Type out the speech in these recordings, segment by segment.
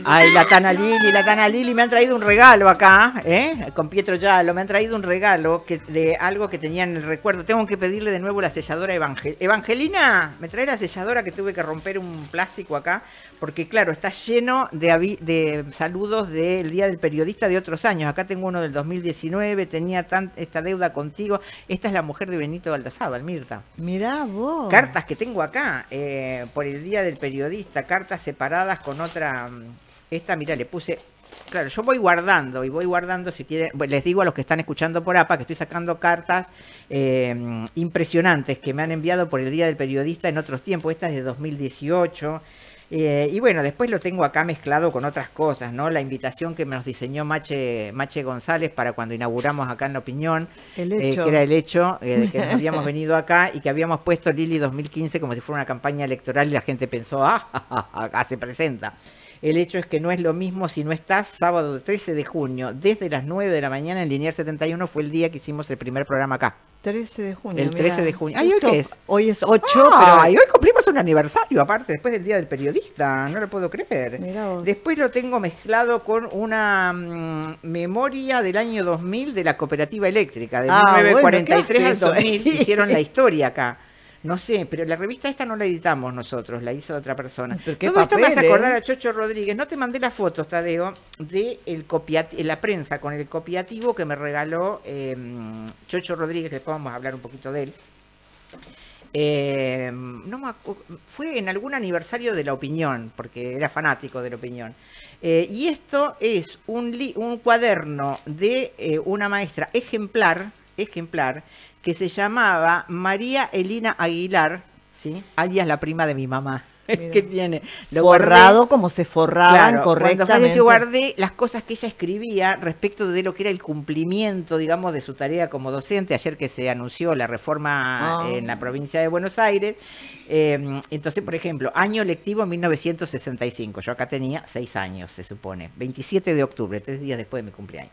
Ay, la Tana Lili me han traído un regalo acá, con Pietro Giallo, me han traído un regalo de algo que tenía en el recuerdo. Tengo que pedirle de nuevo la selladora Evangelina, me trae la selladora que tuve que romper un plástico acá, porque claro, está lleno de saludos del Día del Periodista de otros años. Acá tengo uno del 2019, tenía esta deuda contigo. Esta es la mujer de Benito Baldasábal, Mirta. Mirá vos. Cartas que tengo acá, por el Día del Periodista, cartas separadas con otra... Esta, mira, le puse... Claro, yo voy guardando, si quieren... Bueno, les digo a los que están escuchando por APA que estoy sacando cartas impresionantes que me han enviado por el Día del Periodista en otros tiempos. Esta es de 2018. Y bueno, después lo tengo acá mezclado con otras cosas, ¿no? La invitación que nos diseñó Mache González para cuando inauguramos acá en La Opinión, que era el hecho de que habíamos venido acá y que habíamos puesto Lili 2015 como si fuera una campaña electoral y la gente pensó, acá se presenta. El hecho es que no es lo mismo si no estás. Sábado 13 de junio, desde las 9 de la mañana en Liniers 71 fue el día que hicimos el primer programa acá. 13 de junio. El 13 de junio. ¿Ay, hoy qué es? Hoy es 8, pero... Y hoy cumplimos un aniversario, aparte, después del Día del Periodista. No lo puedo creer. Mirá vos. Después lo tengo mezclado con una memoria del año 2000 de la Cooperativa Eléctrica. De 1943 al 2000 hicieron la historia acá. No sé, pero la revista esta no la editamos nosotros, la hizo otra persona. Todo esto me hace acordar a Chocho Rodríguez. No te mandé las fotos, Tadeo, de la prensa con el copiativo que me regaló Chocho Rodríguez, después vamos a hablar un poquito de él. Fue en algún aniversario de La Opinión, porque era fanático de La Opinión. Y esto es un cuaderno de una maestra ejemplar, que se llamaba María Elina Aguilar, ¿sí? Alias la prima de mi mamá. Que tiene lo forrado guardé, como se forraban correctamente. Yo guardé las cosas que ella escribía respecto de lo que era el cumplimiento, digamos, de su tarea como docente. Ayer que se anunció la reforma en la provincia de Buenos Aires. Entonces, por ejemplo, año lectivo 1965. Yo acá tenía 6 años, se supone. 27 de octubre, 3 días después de mi cumpleaños.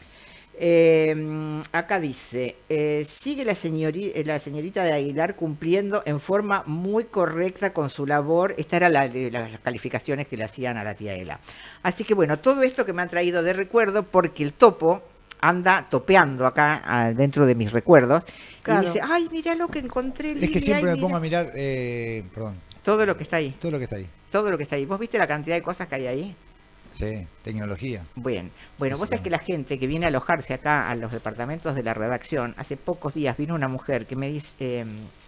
Acá dice, sigue la señorita de Aguilar cumpliendo en forma muy correcta con su labor. Esta era las calificaciones que le hacían a la tía Ela. Así que bueno, todo esto que me han traído de recuerdo, porque el topo anda topeando acá dentro de mis recuerdos. Claro. Y dice, ay, mirá lo que encontré. Es que siempre me pongo a mirar, perdón. Todo lo que está ahí. Todo lo que está ahí. Todo lo que está ahí. ¿Vos viste la cantidad de cosas que hay ahí? Sí, tecnología. Bueno, vos sabés que la gente que viene a alojarse acá a los departamentos de la redacción, hace pocos días vino una mujer que me dice,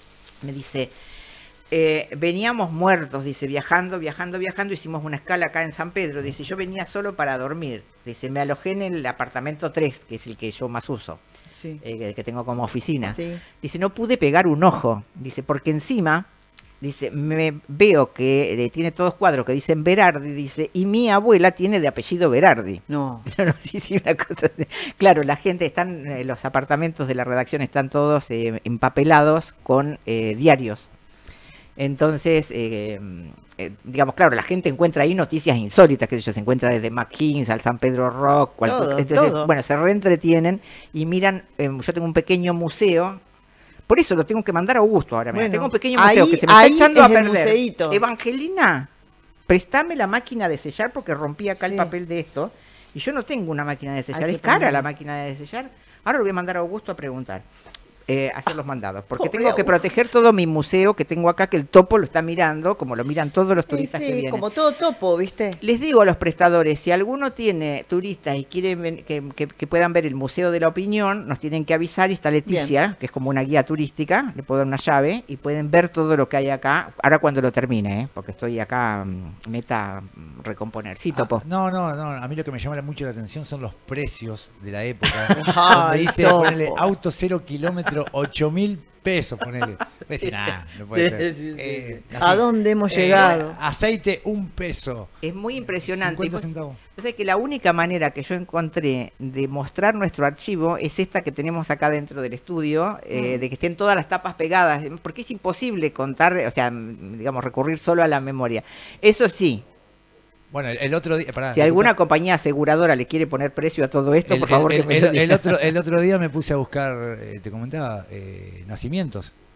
veníamos muertos, dice, viajando, hicimos una escala acá en San Pedro, dice, yo venía solo para dormir, dice, me alojé en el apartamento 3, que es el que yo más uso, sí. Que tengo como oficina, sí. Dice, no pude pegar un ojo, dice, porque encima... Dice, me veo que tiene todos cuadros que dicen Berardi, dice, y mi abuela tiene de apellido Berardi. No. Sí, una cosa así. Claro, la gente, los apartamentos de la redacción están todos empapelados con diarios. Entonces, digamos, claro, la gente encuentra ahí noticias insólitas, que se encuentra desde McKinsey al San Pedro Rock. Entonces, bueno, se reentretienen y miran, yo tengo un pequeño museo. Por eso lo tengo que mandar a Augusto ahora. Bueno, tengo un pequeño museo que se me está echando a perder. Museíto. Evangelina, préstame la máquina de sellar porque rompí acá el papel de esto. Y yo no tengo una máquina de sellar. Es cara la máquina de sellar. Ahora lo voy a mandar a Augusto a preguntar. Hacer los mandados. Porque tengo que proteger todo mi museo que tengo acá, que el topo lo está mirando, como lo miran todos los turistas que vienen. Como todo topo, ¿viste? Les digo a los prestadores, si alguno tiene turistas y quieren que puedan ver el Museo de la Opinión, nos tienen que avisar. Y está Leticia, que es como una guía turística, le puedo dar una llave y pueden ver todo lo que hay acá. Ahora cuando lo termine, porque estoy acá meta recomponer. Sí, topo. No, a mí lo que me llama mucho la atención son los precios de la época. Donde dice, ponele, auto 0 kilómetros, 8.000 pesos, ponele. Sí. Nah, no puede ser. ¿A dónde hemos llegado? Aceite, 1 peso. Es muy impresionante. 50 centavos. O sea que la única manera que yo encontré de mostrar nuestro archivo es esta que tenemos acá dentro del estudio, de que estén todas las tapas pegadas, porque es imposible contar, o sea, digamos, recurrir solo a la memoria. Eso sí. Bueno, el otro día... si alguna compañía aseguradora le quiere poner precio a todo esto, por favor que me lo diga. El otro día me puse a buscar, te comentaba, nacimientos.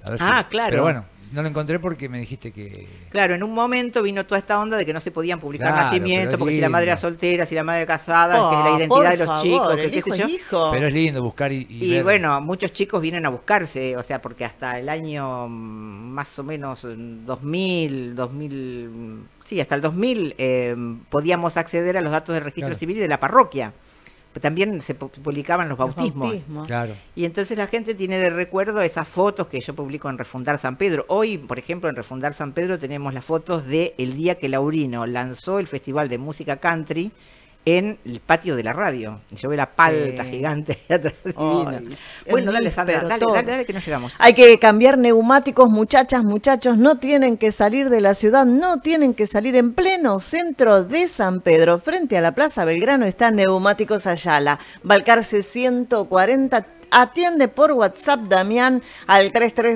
A ver claro. Pero bueno, no lo encontré porque me dijiste que... Claro, en un momento vino toda esta onda de que no se podían publicar nacimientos, porque si la madre era soltera, si la madre casada, que es la identidad de los chicos, que qué sé yo. Pero es lindo buscar y ver. Bueno, muchos chicos vienen a buscarse, o sea, porque hasta el año más o menos 2000, sí, hasta el 2000 podíamos acceder a los datos del registro civil y de la parroquia. También se publicaban los bautismos. Claro. Y entonces la gente tiene de recuerdo esas fotos que yo publico en Refundar San Pedro. Hoy, por ejemplo, en Refundar San Pedro tenemos las fotos de el día que Laurino lanzó el Festival de Música Country en el patio de la radio. Yo veo la palta gigante atrás divina. Bueno, dale, Sandra, dale que no llegamos. Hay que cambiar neumáticos, muchachas, muchachos, no tienen que salir de la ciudad, no tienen que salir en pleno centro de San Pedro. Frente a la Plaza Belgrano está Neumáticos Ayala, Balcarce 140. Atiende por WhatsApp Damián al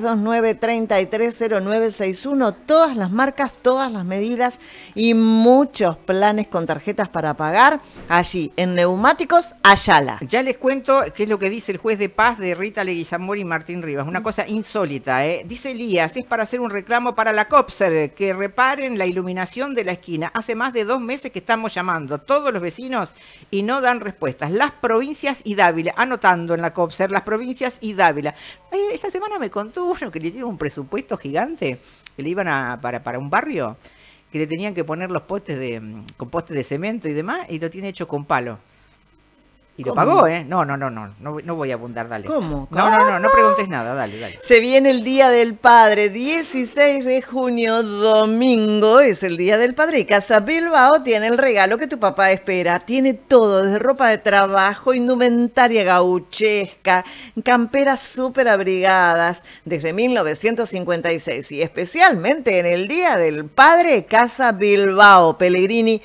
3329-330961. Todas las marcas, todas las medidas y muchos planes con tarjetas para pagar allí en Neumáticos Ayala. Ya les cuento qué es lo que dice el juez de paz de Rita Leguizamón y Martín Rivas. Una cosa insólita, ¿eh? Dice Elías, es para hacer un reclamo para la COPSER, que reparen la iluminación de la esquina. Hace más de 2 meses que estamos llamando todos los vecinos y no dan respuestas. Las provincias y Dávila, anotando en la COPSER, las provincias y Dávila. Esta semana me contó uno que le hicieron un presupuesto gigante, que le iban para un barrio, que le tenían que poner los postes con postes de cemento y demás, y lo tiene hecho con palo. Y lo pagó, ¿eh? No voy a abundar, dale. ¿Cómo? No preguntes nada, dale. Se viene el Día del Padre, 16 de junio, domingo, es el Día del Padre. Y Casa Bilbao tiene el regalo que tu papá espera. Tiene todo, desde ropa de trabajo, indumentaria gauchesca, camperas súper abrigadas, desde 1956. Y especialmente en el Día del Padre, Casa Bilbao, Pellegrini,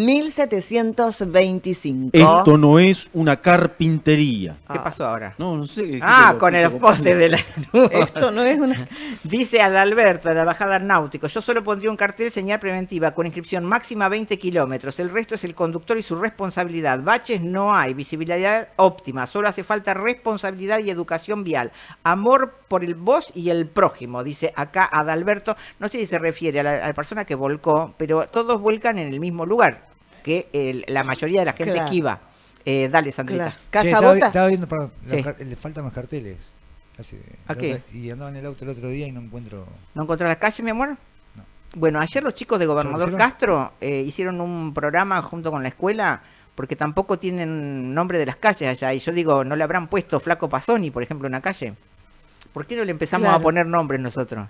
1725. Esto no es una carpintería. ¿Qué pasó ahora? No sé. Con el poste de la luz. Esto no es una... Dice Adalberto de la Bajada Náutico, yo solo pondría un cartel señal preventiva con inscripción máxima 20 kilómetros. El resto es el conductor y su responsabilidad. Baches no hay, visibilidad óptima. Solo hace falta responsabilidad y educación vial. Amor por el vos y el prójimo, dice acá Adalberto. No sé si se refiere a la persona que volcó, pero todos vuelcan en el mismo lugar que la mayoría de la gente que iba. Dale, Sandrita. Casa Bota. Estaba viendo, perdón, le faltan los carteles. ¿A qué? Y andaba en el auto el otro día y no encuentro... ¿No encontrás las calles, mi amor? No. Bueno, ayer los chicos de Gobernador Castro hicieron un programa junto con la escuela, porque tampoco tienen nombre de las calles allá. Y yo digo, ¿no le habrán puesto Flaco Pasoni, por ejemplo, en una calle? ¿Por qué no le empezamos a poner nombres nosotros?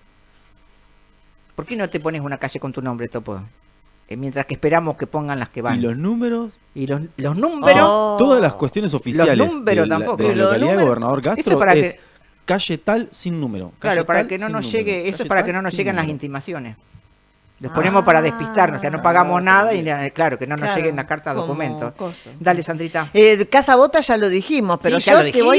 ¿Por qué no te pones una calle con tu nombre, Topo? Mientras que esperamos que pongan las que van. ¿Y los números? Y los números... Todas las cuestiones oficiales los números tampoco. de la localidad de Gobernador Castro para es calle tal sin número. Claro, para que no nos llegue... Eso es para que no nos lleguen las intimaciones. Les ponemos para despistarnos, o sea, no pagamos nada y claro, que no nos lleguen las cartas documentos. Dale, Sandrita. Casa Bota ya lo dijimos, pero sí, yo te voy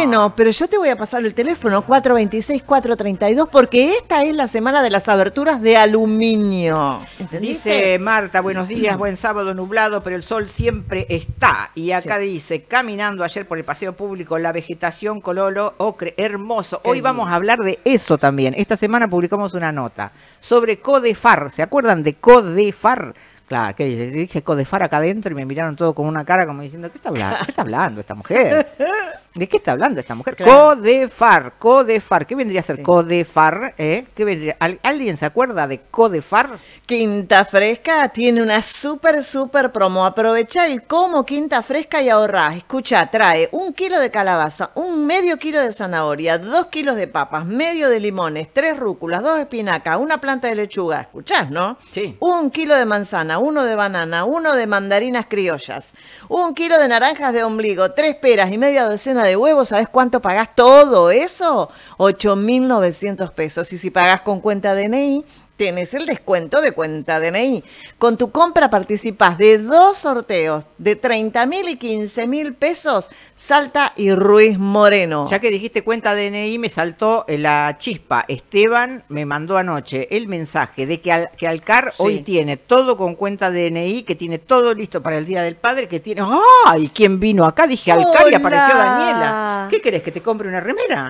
a pasar el teléfono 426-432 porque esta es la semana de las aberturas de aluminio. ¿Entendiste? Dice Marta, buenos días, buen sábado nublado, pero el sol siempre está. Y acá dice, caminando ayer por el paseo público, la vegetación color ocre, hermoso. Hoy vamos a hablar de eso también. Esta semana publicamos una nota sobre Codefar. ¿Se acuerdan de Codefar? Claro, que dije Codefar acá adentro y me miraron todo con una cara como diciendo, ¿qué está hablando esta mujer? ¿De qué está hablando esta mujer? Claro. Codefar. ¿Qué vendría a ser Codefar? ¿Qué vendría? ¿Alguien se acuerda de Codefar? Quinta Fresca tiene una súper promo. Aprovecha el como Quinta Fresca y ahorrás. Escucha, trae 1 kilo de calabaza, medio kilo de zanahoria, 2 kilos de papas, medio de limones, 3 rúculas, 2 espinacas, 1 planta de lechuga. ¿Escuchás, no? Sí. 1 kilo de manzana, 1 de banana, 1 de mandarinas criollas, 1 kilo de naranjas de ombligo, 3 peras y media docena de huevos. ¿Sabes cuánto pagás todo eso? 8.900 pesos. Y si pagás con cuenta DNI, tenés el descuento de cuenta DNI. Con tu compra participás de 2 sorteos de 30.000 y 15.000 pesos, Salta y Ruiz Moreno. Ya que dijiste cuenta DNI, me saltó la chispa. Esteban me mandó anoche el mensaje de que Alcar hoy tiene todo con cuenta DNI, que tiene todo listo para el Día del Padre, que tiene... ¡Ay! ¿Quién vino acá? Dije Alcar y apareció Daniela. ¿Qué querés, que te compre una remera?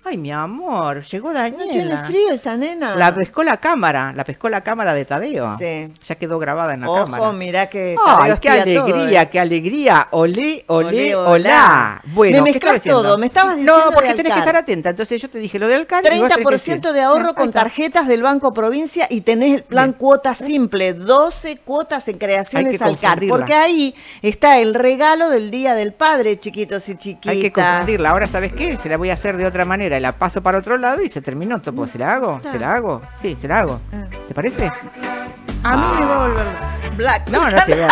Ay, mi amor, llegó Daniela. ¿No tiene frío esa nena? La pescó la cámara de Tadeo. Sí. Ya quedó grabada en la Ojo, cámara. mirá que Ay, Tadeo qué espía alegría, todo, qué alegría. Olé, olé, Olé, olá. Bueno, me ¿qué estaba mezclas diciendo? todo, me estabas diciendo No, porque de tenés que Alcar. estar atenta. Entonces yo te dije lo de Alcar. y vos tenés que 30% decir. de ahorro Ahí con está. tarjetas del Banco Provincia y tenés el plan Bien. cuota simple, 12 cuotas en creaciones Hay que Alcar, confundirla. porque ahí está el regalo del Día del Padre, chiquitos y chiquitas. Hay que confundirla. Ahora, ¿sabes qué? Se la voy a hacer de otra manera. La paso para otro lado y se terminó. Topo. ¿Se la hago? está. ¿Se la hago? Sí, se la hago. Ah. ¿Te parece? A mí me va a volver Black. No, no te veas.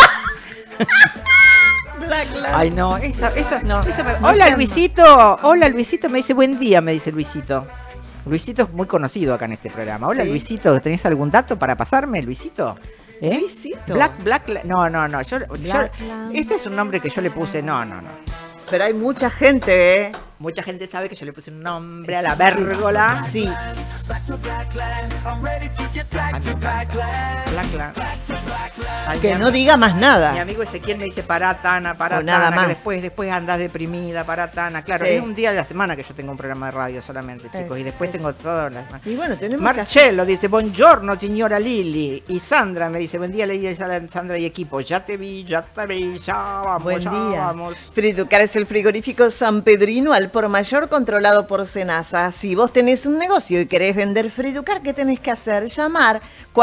Black. Ay, no, eso No, eso me... no Hola, sean- Luisito. Hola, Luisito. Me dice buen día, me dice Luisito. Luisito es muy conocido acá en este programa. Hola, Sí. Luisito. ¿Tenés algún dato para pasarme, Luisito? ¿Eh? Luisito. No. Blackland. Ese es un nombre que yo le puse. No. Pero hay mucha gente, ¿eh? Mucha gente sabe que yo le puse un nombre a la vérgola. Sí. Blackland. Ay, Que mi no diga más Mi nada. amigo Ezequiel me dice pará, Tana, pará, O nada Tana, que más. después andás deprimida, pará, Tana. Claro, Sí. es un día de la semana que yo tengo un programa de radio solamente, chicos, y después tengo todas las... Y bueno, tenemos que hacer... Marcello dice, buongiorno signora Lili. Y Sandra me dice, buen día Lili, Sandra y equipo. Ya te vi, ya vamos, Buen ya día. vamos. Friducar es el frigorífico San Pedrino al por mayor controlado por Senasa. Si vos tenés un negocio y querés vender Friducar, ¿qué tenés que hacer? Llamar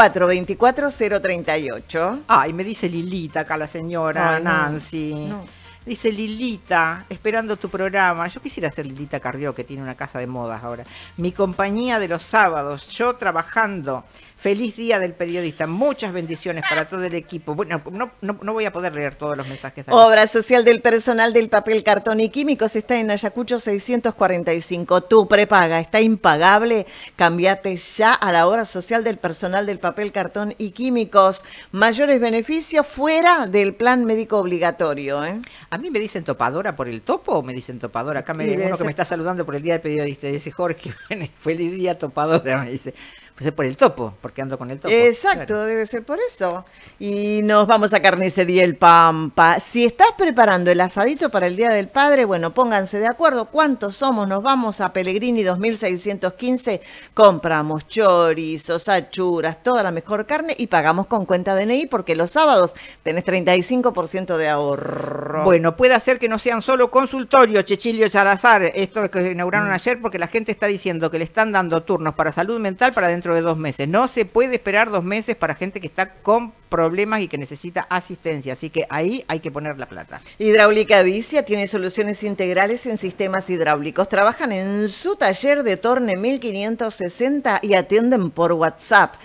424-038. Ay, me dice Lilita acá la señora Ay, no, Nancy. no. Dice Lilita, esperando tu programa. Yo quisiera ser Lilita Carrió, que tiene una casa de modas ahora. Mi compañía de los sábados, yo trabajando. Feliz día del periodista. Muchas bendiciones para todo el equipo. Bueno, no voy a poder leer todos los mensajes. Obra social del personal del papel, cartón y químicos está en Ayacucho 645. Tu prepaga está impagable. Cambiate ya a la obra social del personal del papel, cartón y químicos. Mayores beneficios fuera del plan médico obligatorio, ¿eh? ¿A mí me dicen topadora por el topo o me dicen topadora? Acá me Y debe uno que ser- me está saludando por el día del periodista. Dice Jorge, feliz día topadora, me dice. Pues es por el topo, porque ando con el topo. Exacto, Claro. debe ser por eso. Y nos vamos a Carnicería El Pampa. Si estás preparando el asadito para el Día del Padre, bueno, pónganse de acuerdo. ¿Cuántos somos? Nos vamos a Pellegrini 2615. Compramos chorizos, achuras, toda la mejor carne y pagamos con cuenta DNI porque los sábados tenés 35% de ahorro. Bueno, puede ser que no sean solo consultorios, Chechilio Charazar, esto que inauguraron ayer, porque la gente está diciendo que le están dando turnos para salud mental para dentro de 2 meses. No se puede esperar 2 meses para gente que está con problemas y que necesita asistencia, así que ahí hay que poner la plata. Hidráulica Vicia tiene soluciones integrales en sistemas hidráulicos. Trabajan en su taller de Torne 1560 y atienden por WhatsApp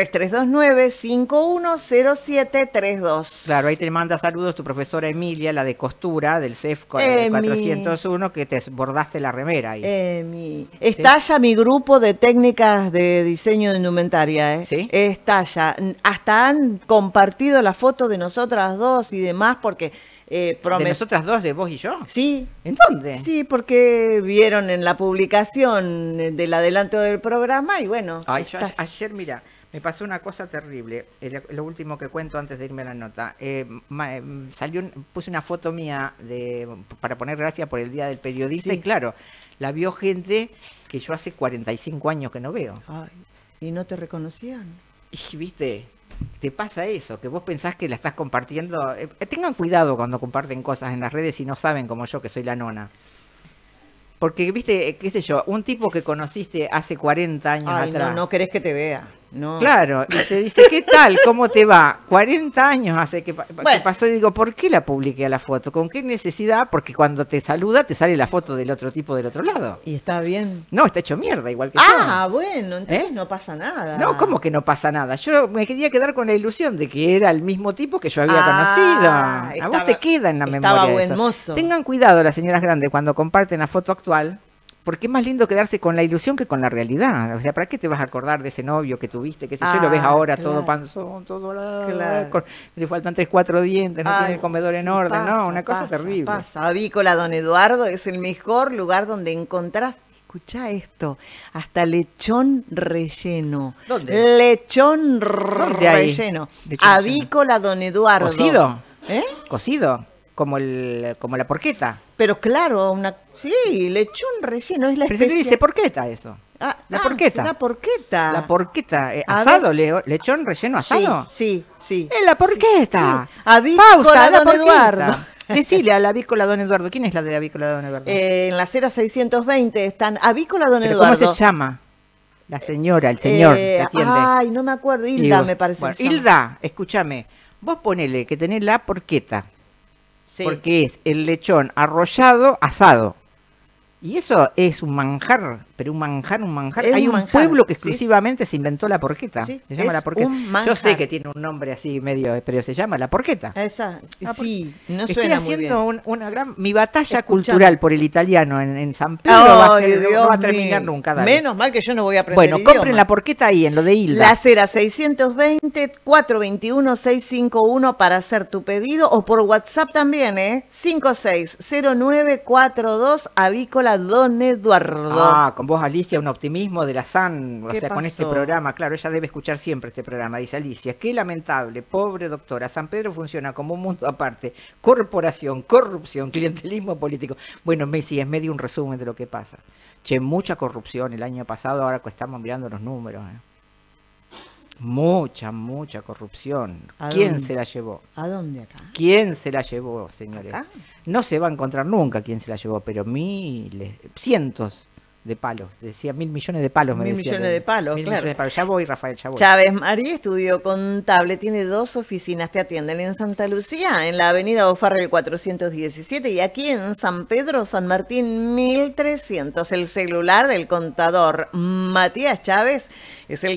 3329-510732. Claro, ahí te manda saludos tu profesora Emilia, la de costura del CEF Emi. 401, que te bordaste la remera ahí. Estalla mi grupo de técnicas de diseño de indumentaria, ¿eh? ¿Sí? Estalla. Hasta han compartido la foto de nosotras dos y demás porque ¿De nosotras dos, de vos y yo? Sí. ¿En dónde? Sí, porque vieron en la publicación del adelanto del programa y bueno. Ay, yo estalla. ayer, mira, me pasó una cosa terrible. Lo último que cuento antes de irme a la nota. Puse una foto mía para poner gracias por el Día del Periodista Sí. y claro, la vio gente que yo hace 45 años que no veo. Ay, ¿y no te reconocían? Y viste, te pasa eso, que vos pensás que la estás compartiendo. Tengan cuidado cuando comparten cosas en las redes y no saben como yo que soy la nona. Porque, viste, qué sé yo, un tipo que conociste hace 40 años Ay, atrás. no querés que te vea. No. Claro, y te dice, ¿qué tal? ¿Cómo te va? 40 años hace que Bueno. pasó y digo, ¿por qué la publiqué a la foto? ¿Con qué necesidad? Porque cuando te saluda te sale la foto del otro tipo del otro lado. ¿Y está bien? No, está hecho mierda, igual que Ah, bueno, entonces ¿Eh? no pasa nada. yo. No, ¿cómo que no pasa nada? Yo me quería quedar con la ilusión de que era el mismo tipo que yo había conocido. A vos estaba- te queda en la estaba memoria buen eso. mozo. Tengan cuidado las señoras grandes cuando comparten la foto actual. Porque es más lindo quedarse con la ilusión que con la realidad. O sea, ¿para qué te vas a acordar de ese novio que tuviste? Que sé yo, lo ves ahora claro. todo panzón, todo... Claro. Le faltan 3, 4 dientes, no Ay, tiene el comedor en sí, orden. pasa, No, una cosa pasa, terrible. Pasa. Avícola Don Eduardo es el mejor lugar donde encontrás, escuchá esto, hasta lechón relleno. ¿Dónde? Lechón ¿Dónde hay relleno. lechón Avícola Don Eduardo. ¿Cocido? ¿Eh? ¿Cocido? como la porqueta. Pero claro, sí, lechón relleno, es la Pero se especie. dice porqueta eso. La porqueta. La porqueta. La porqueta, A asado, ver. lechón relleno asado. Sí. Es la porqueta. Sí. Avícola Pausa, la Don porqueta. Eduardo. Decile a la avícola Don Eduardo. ¿Quién es la de la avícola Don Eduardo? En la acera 620 están Avícola Don ¿Pero Eduardo. cómo se llama? La señora, el señor, que atiende. Ay, no me acuerdo. Hilda, me parece. Bueno, que se llama. Hilda, escúchame. Vos ponele que tenés la porqueta. Sí. Porque es el lechón arrollado asado. Y eso es un manjar, pero un manjar. Es Hay un un manjar, pueblo que sí. exclusivamente se inventó la porqueta. Sí, Se llama es la porqueta. un manjar. Yo sé que tiene un nombre así medio, pero se llama la porqueta. Esa, sí, no Estoy suena muy bien. haciendo mi batalla Escuchame. cultural por el italiano en San Pedro va a Ay, ser- no Dios va a terminar mío. nunca. Dale. Menos mal que yo no voy a aprender Bueno, idioma. compren la porqueta ahí, en lo de Hilda. La acera 620-421-651 para hacer tu pedido o por WhatsApp también, 560942 Avícola Don Eduardo. Ah, con vos, Alicia, un optimismo de la SAN, o ¿Qué sea, con este pasó? programa. Claro, ella debe escuchar siempre este programa. Dice Alicia, qué lamentable, pobre doctora. San Pedro funciona como un mundo aparte. Corporación, corrupción, clientelismo político. Bueno, Messi, es medio un resumen de lo que pasa. Che, mucha corrupción el año pasado, ahora que estamos mirando los números. Mucha corrupción. ¿A ¿Quién dónde? se la llevó? ¿A dónde acá? ¿Quién se la llevó, señores? ¿Acá? No se va a encontrar nunca quién se la llevó, pero miles, cientos de palos. Decía 1.000 millones de palos, me 1.000 decía. millones de palos, 1.000 claro. millones de palos. Ya voy, Rafael, ya voy. Chávez María, estudio contable, tiene 2 oficinas, te atienden en Santa Lucía, en la avenida O'Farrell 417 y aquí en San Pedro, San Martín 1300. El celular del contador Matías Chávez es el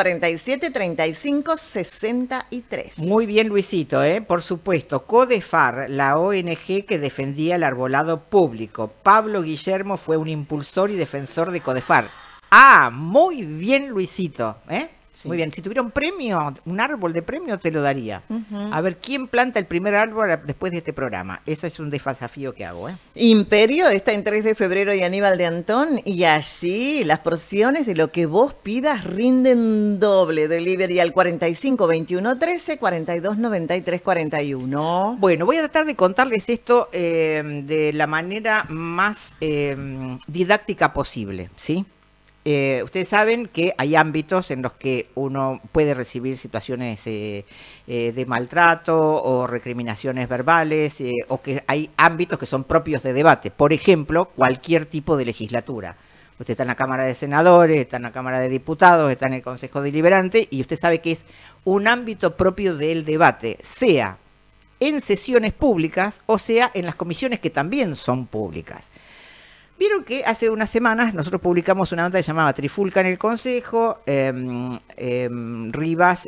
1547-3563. Muy bien, Luisito, por supuesto. Codefar, la ONG que defendía el arbolado público. Pablo Guillermo fue un impulsor y defensor de Codefar. Ah, muy bien, Luisito, Sí. Muy bien. Si tuviera un premio, un árbol de premio, te lo daría. Ujú. A ver, ¿quién planta el primer árbol después de este programa? Ese es un desafío que hago, Imperio está en 3 de febrero y Aníbal de Antón y allí las porciones de lo que vos pidas rinden doble. Delivery al 45 21 13 42 93 41. Bueno, voy a tratar de contarles esto de la manera más didáctica posible, ¿sí? Ustedes saben que hay ámbitos en los que uno puede recibir situaciones de maltrato o recriminaciones verbales, o que hay ámbitos que son propios de debate. Por ejemplo, cualquier tipo de legislatura. Usted está en la Cámara de Senadores, está en la Cámara de Diputados, está en el Consejo Deliberante, y usted sabe que es un ámbito propio del debate, sea en sesiones públicas o sea en las comisiones que también son públicas. Vieron que hace unas semanas nosotros publicamos una nota que se llamaba Trifulca en el Consejo. Rivas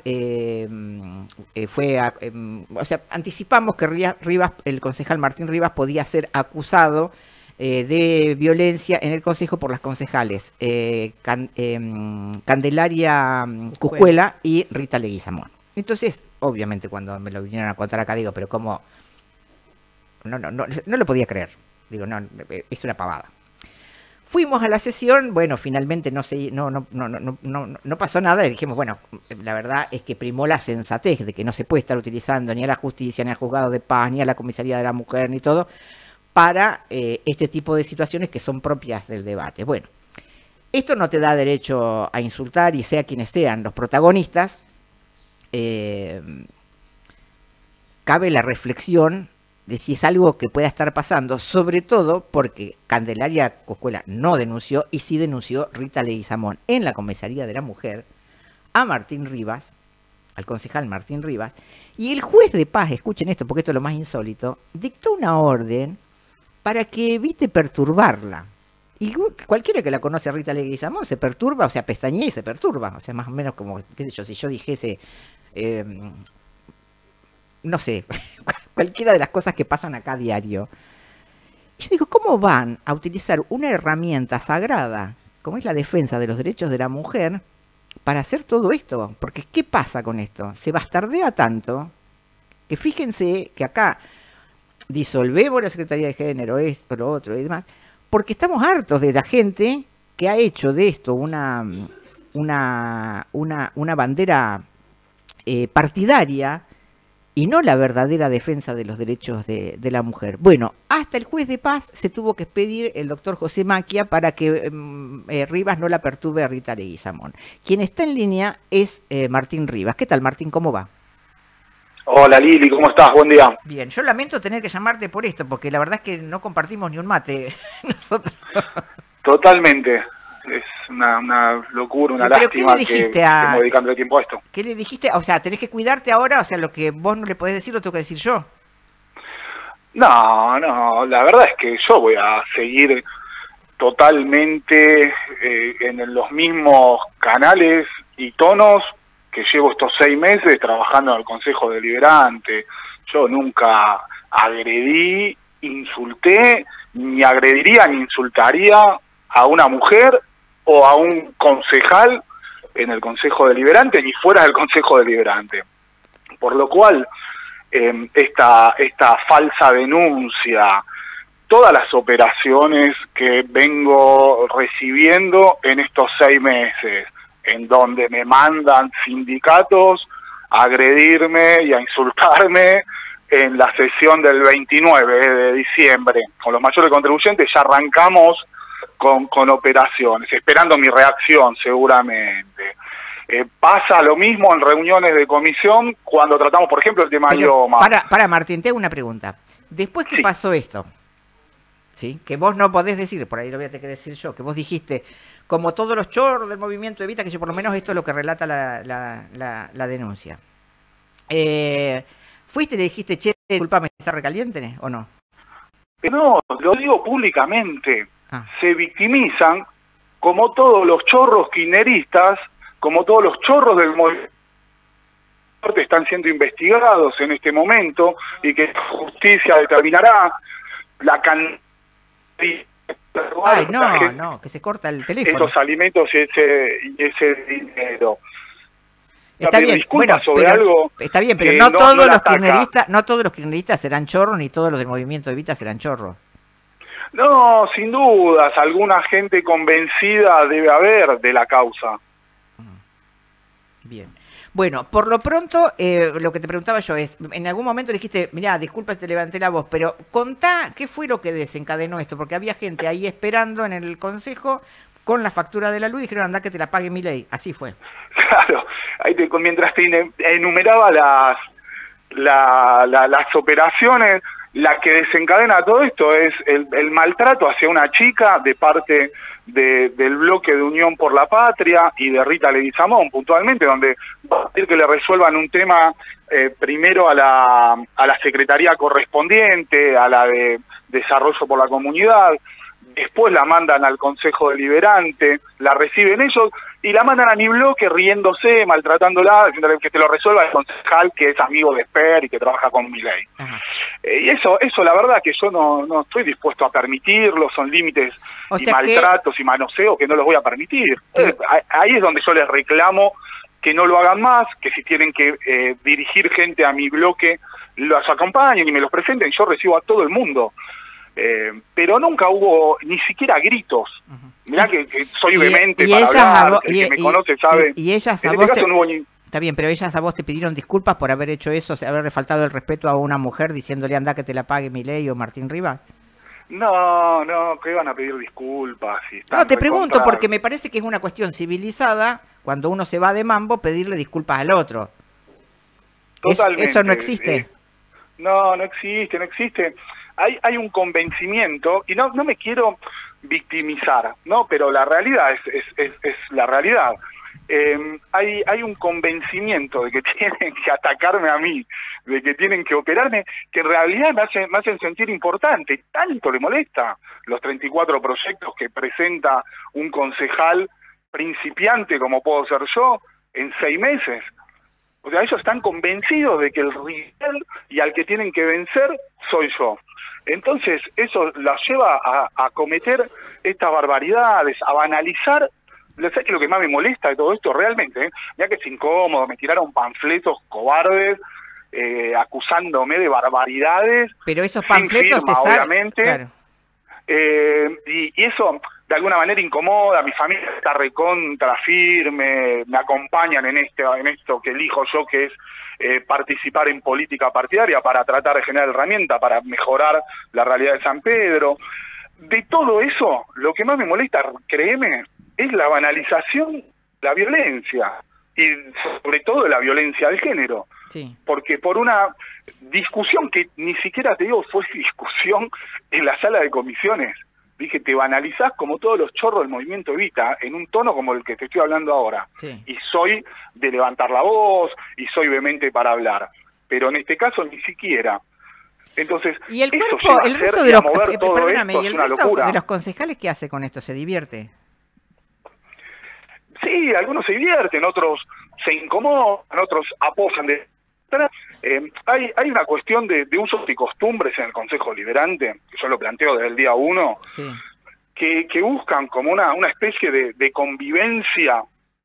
anticipamos que Rivas, el concejal Martín Rivas, podía ser acusado de violencia en el Consejo por las concejales Candelaria Cuscuela y Rita Leguizamón. Entonces, obviamente, cuando me lo vinieron a contar acá, digo, pero ¿cómo? No lo podía creer. Digo, no, es una pavada. Fuimos a la sesión, bueno, finalmente no pasó nada y dijimos, bueno, la verdad es que primó la sensatez de que no se puede estar utilizando ni a la justicia, ni al juzgado de paz, ni a la comisaría de la mujer, ni todo, para este tipo de situaciones que son propias del debate. Bueno, esto no te da derecho a insultar y sea quienes sean los protagonistas, cabe la reflexión de si es algo que pueda estar pasando, sobre todo porque Candelaria Coscuela no denunció y sí denunció Rita Leguizamón en la comisaría de la mujer a Martín Rivas, al concejal Martín Rivas, y el juez de paz, escuchen esto porque esto es lo más insólito, dictó una orden para que evite perturbarla. Y cualquiera que la conoce a Rita Leguizamón se perturba, o sea, pestañea y se perturba, o sea, más o menos como, qué sé yo, si yo dijese... no sé, cualquiera de las cosas que pasan acá a diario. Yo digo, ¿cómo van a utilizar una herramienta sagrada, como es la defensa de los derechos de la mujer, para hacer todo esto? Porque, ¿qué pasa con esto? Se bastardea tanto que fíjense que acá disolvemos la Secretaría de Género, esto, lo otro y demás, porque estamos hartos de la gente que ha hecho de esto una bandera partidaria, y no la verdadera defensa de los derechos de la mujer. Bueno, hasta el juez de paz se tuvo que expedir el doctor José Maquia para que Rivas no la perturbe a Rita Leguizamón. Quien está en línea es Martín Rivas. ¿Qué tal, Martín? ¿Cómo va? Hola Lili, ¿cómo estás? Buen día. Bien, yo lamento tener que llamarte por esto, porque la verdad es que no compartimos ni un mate nosotros. Totalmente. Es una locura, una lástima que estemos dedicando tiempo a esto. ¿Qué le dijiste? O sea, tenés que cuidarte ahora, o sea, lo que vos no le podés decir lo tengo que decir yo. No, la verdad es que yo voy a seguir totalmente en los mismos canales y tonos que llevo estos 6 meses trabajando en el Consejo Deliberante. Yo nunca agredí, insulté, ni agrediría ni insultaría a una mujer o a un concejal en el Consejo Deliberante ni fuera del Consejo Deliberante. Por lo cual, esta falsa denuncia, todas las operaciones que vengo recibiendo en estos 6 meses, en donde me mandan sindicatos a agredirme y a insultarme en la sesión del 29 de diciembre. Con los mayores contribuyentes ya arrancamos con operaciones, esperando mi reacción seguramente. Pasa lo mismo en reuniones de comisión cuando tratamos, por ejemplo, el tema IOMA. Para Martín, te hago una pregunta. Después que pasó esto, ¿sí? Que vos no podés decir, por ahí lo voy a tener que decir yo, que vos dijiste, como todos los chorros del movimiento Evita, que yo por lo menos esto es lo que relata la denuncia. ¿Fuiste y le dijiste, che, disculpame, ¿está recaliente o no? No, lo digo públicamente. Se victimizan como todos los chorros kirchneristas, como todos los chorros del movimiento están siendo investigados en este momento y que la justicia determinará la cantidad. Ay, no, que se corta el teléfono. Esos alimentos y ese dinero. Está bien, bueno, sobre algo está bien, pero no todos los kirchneristas serán chorros, ni todos los del movimiento Evita serán chorros. No, sin dudas, alguna gente convencida debe haber de la causa. Bien. Bueno, por lo pronto, lo que te preguntaba yo es, en algún momento le dijiste, mirá, disculpa, te levanté la voz, pero contá qué fue lo que desencadenó esto, porque había gente ahí esperando en el consejo con la factura de la luz y dijeron, andá que te la pague Milei. Así fue. Claro, mientras te enumeraba las operaciones, la que desencadena todo esto es el maltrato hacia una chica de parte del bloque de Unión por la Patria y de Rita Leguizamón, puntualmente, donde va a pedir que le resuelvan un tema primero a la secretaría correspondiente, a la de Desarrollo por la Comunidad, después la mandan al Consejo Deliberante, la reciben ellos y la mandan a mi bloque riéndose, maltratándola, diciéndole que te lo resuelva el concejal que es amigo de Esper y que trabaja con Milei. Y eso la verdad que yo no estoy dispuesto a permitirlo, son límites y maltratos y manoseos que no los voy a permitir. Ahí es donde yo les reclamo que no lo hagan más, que si tienen que dirigir gente a mi bloque, los acompañen y me los presenten, yo recibo a todo el mundo. Pero nunca hubo ni siquiera gritos. Mirá que soy vehemente para hablar, el que me conoce sabe. Y ellas en este caso no hubo ni... Está bien, pero ellas a vos te pidieron disculpas por haber hecho eso, haberle faltado el respeto a una mujer diciéndole anda que te la pague Milei o Martín Rivas. No, que iban a pedir disculpas. No, te pregunto porque me parece que es una cuestión civilizada cuando uno se va de mambo pedirle disculpas al otro. Totalmente. Eso no existe. No existe. Hay un convencimiento, y no me quiero victimizar, ¿no? Pero la realidad es la realidad. Hay un convencimiento de que tienen que atacarme a mí, de que tienen que operarme, que en realidad me hacen sentir importante. Tanto le molesta los 34 proyectos que presenta un concejal principiante como puedo ser yo en 6 meses. O sea, ellos están convencidos de que el rival y al que tienen que vencer soy yo. Entonces, eso los lleva a cometer estas barbaridades, a banalizar. ¿Sabes qué es lo que más me molesta de todo esto realmente? Mirá que es incómodo, me tiraron panfletos cobardes, acusándome de barbaridades. Pero esos panfletos sin firma, obviamente. Claro. Y eso de alguna manera incomoda, mi familia está recontra firme, me acompañan en esto que elijo yo, que es participar en política partidaria para tratar de generar herramientas para mejorar la realidad de San Pedro. De todo eso, lo que más me molesta, créeme, es la banalización de la violencia, y sobre todo de la violencia de género. Sí. Porque por una discusión que ni siquiera, te digo, fue discusión en la sala de comisiones, dije, te banalizás como todos los chorros del movimiento Evita, en un tono como el que te estoy hablando ahora. Sí. Y soy de levantar la voz, y soy vehemente para hablar. Pero en este caso ni siquiera. Entonces, y el eso cuerpo, el resto de los, perdóname, y el resto de los concejales, ¿qué hace con esto? ¿Se divierte? Sí, algunos se divierten, otros se incomodan, otros apoyan de... hay una cuestión de usos y costumbres en el Consejo Deliberante, que yo lo planteo desde el día 1, sí, que buscan como una especie de convivencia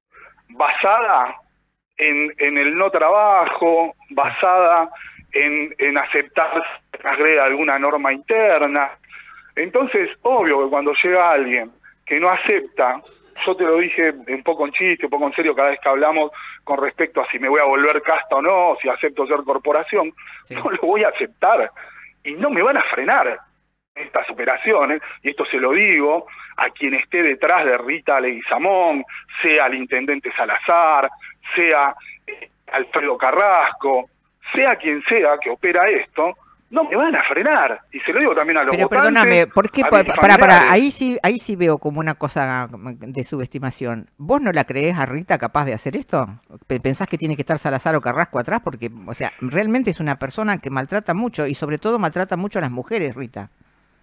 basada en el no trabajo, basada en aceptar que agrega alguna norma interna. Entonces, obvio que cuando llega alguien que no acepta, yo te lo dije un poco en chiste, un poco en serio cada vez que hablamos con respecto a si me voy a volver casta o no, si acepto ser corporación, sí, no lo voy a aceptar y no me van a frenar estas operaciones, y esto se lo digo a quien esté detrás de Rita Leguizamón, sea el intendente Salazar, sea Alfredo Carrasco, sea quien sea que opera esto, no me van a frenar. Y se lo digo también a los pero votantes. Perdóname, ¿por qué? A mis Para, familiares. ahí sí veo como una cosa de subestimación. ¿Vos no la creés a Rita capaz de hacer esto? ¿Pensás que tiene que estar Salazar o Carrasco atrás? Porque, o sea, realmente es una persona que maltrata mucho, y sobre todo maltrata mucho a las mujeres, Rita.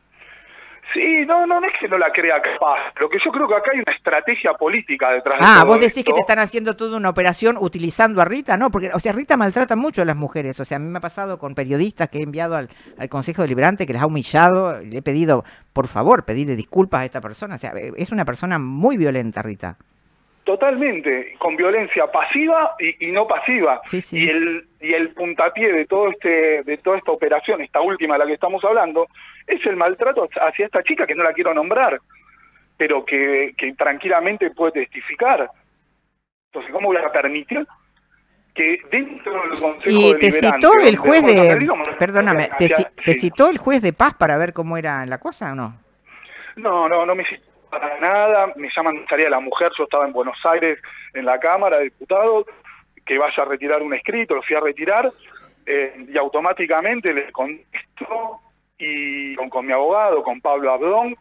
Sí, no es que no la crea capaz. Lo que yo creo que acá hay una estrategia política detrás de todo Vos decís esto. que te están haciendo toda una operación utilizando a Rita, ¿no? Porque, o sea, Rita maltrata mucho a las mujeres. O sea, a mí me ha pasado con periodistas que he enviado al Consejo Deliberante, que les ha humillado, le he pedido, por favor, pedirle disculpas a esta persona. O sea, es una persona muy violenta, Rita. Totalmente, con violencia pasiva y no pasiva. Sí, sí. Y el puntapié de toda esta operación, esta última de la que estamos hablando, es el maltrato hacia esta chica, que no la quiero nombrar, pero que tranquilamente puede testificar. Entonces, ¿cómo voy a permitir que dentro del Consejo Y te Deliberante, citó el juez perdóname, te citó el juez de paz para ver cómo era la cosa o no? No me citó para nada, me llaman, salía la mujer, yo estaba en Buenos Aires en la Cámara de Diputados, que vaya a retirar un escrito, lo fui a retirar, y automáticamente le contesto, y con mi abogado, con Pablo Abdón,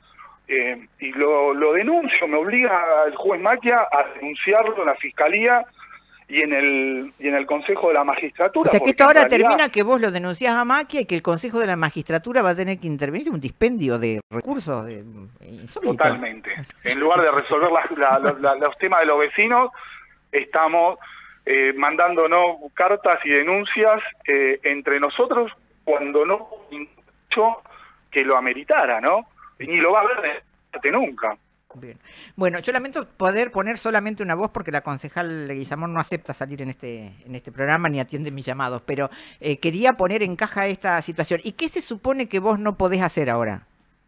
y lo denuncio, me obliga el juez Macchia a denunciarlo en la Fiscalía y en el Consejo de la Magistratura. O sea, que porque esto ahora en realidad, termina que vos lo denunciás a Macchia y que el Consejo de la Magistratura va a tener que intervenir, un dispendio de recursos insólito. Totalmente. En lugar de resolver los temas de los vecinos, estamos mandándonos cartas y denuncias entre nosotros cuando no hecho que lo ameritara, ¿no? Ni lo va a ver nunca. Bien. Bueno, yo lamento poder poner solamente una voz porque la concejal Leguizamón no acepta salir en este programa ni atiende mis llamados, pero quería poner en caja esta situación. ¿Y qué se supone que vos no podés hacer ahora?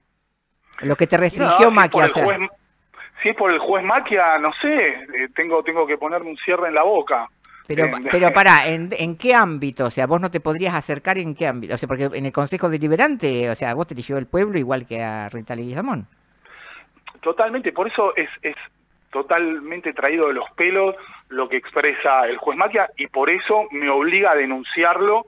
Lo que te restringió Macchia a hacer. Si es por el juez Macchia, no sé, tengo que ponerme un cierre en la boca. Pero pará, ¿en qué ámbito? O sea, vos no te podrías acercar en qué ámbito. O sea, porque en el Consejo Deliberante, o sea, vos te eligió el pueblo igual que a Rita Leguizamón. Totalmente, por eso es totalmente traído de los pelos lo que expresa el juez Macchia, y por eso me obliga a denunciarlo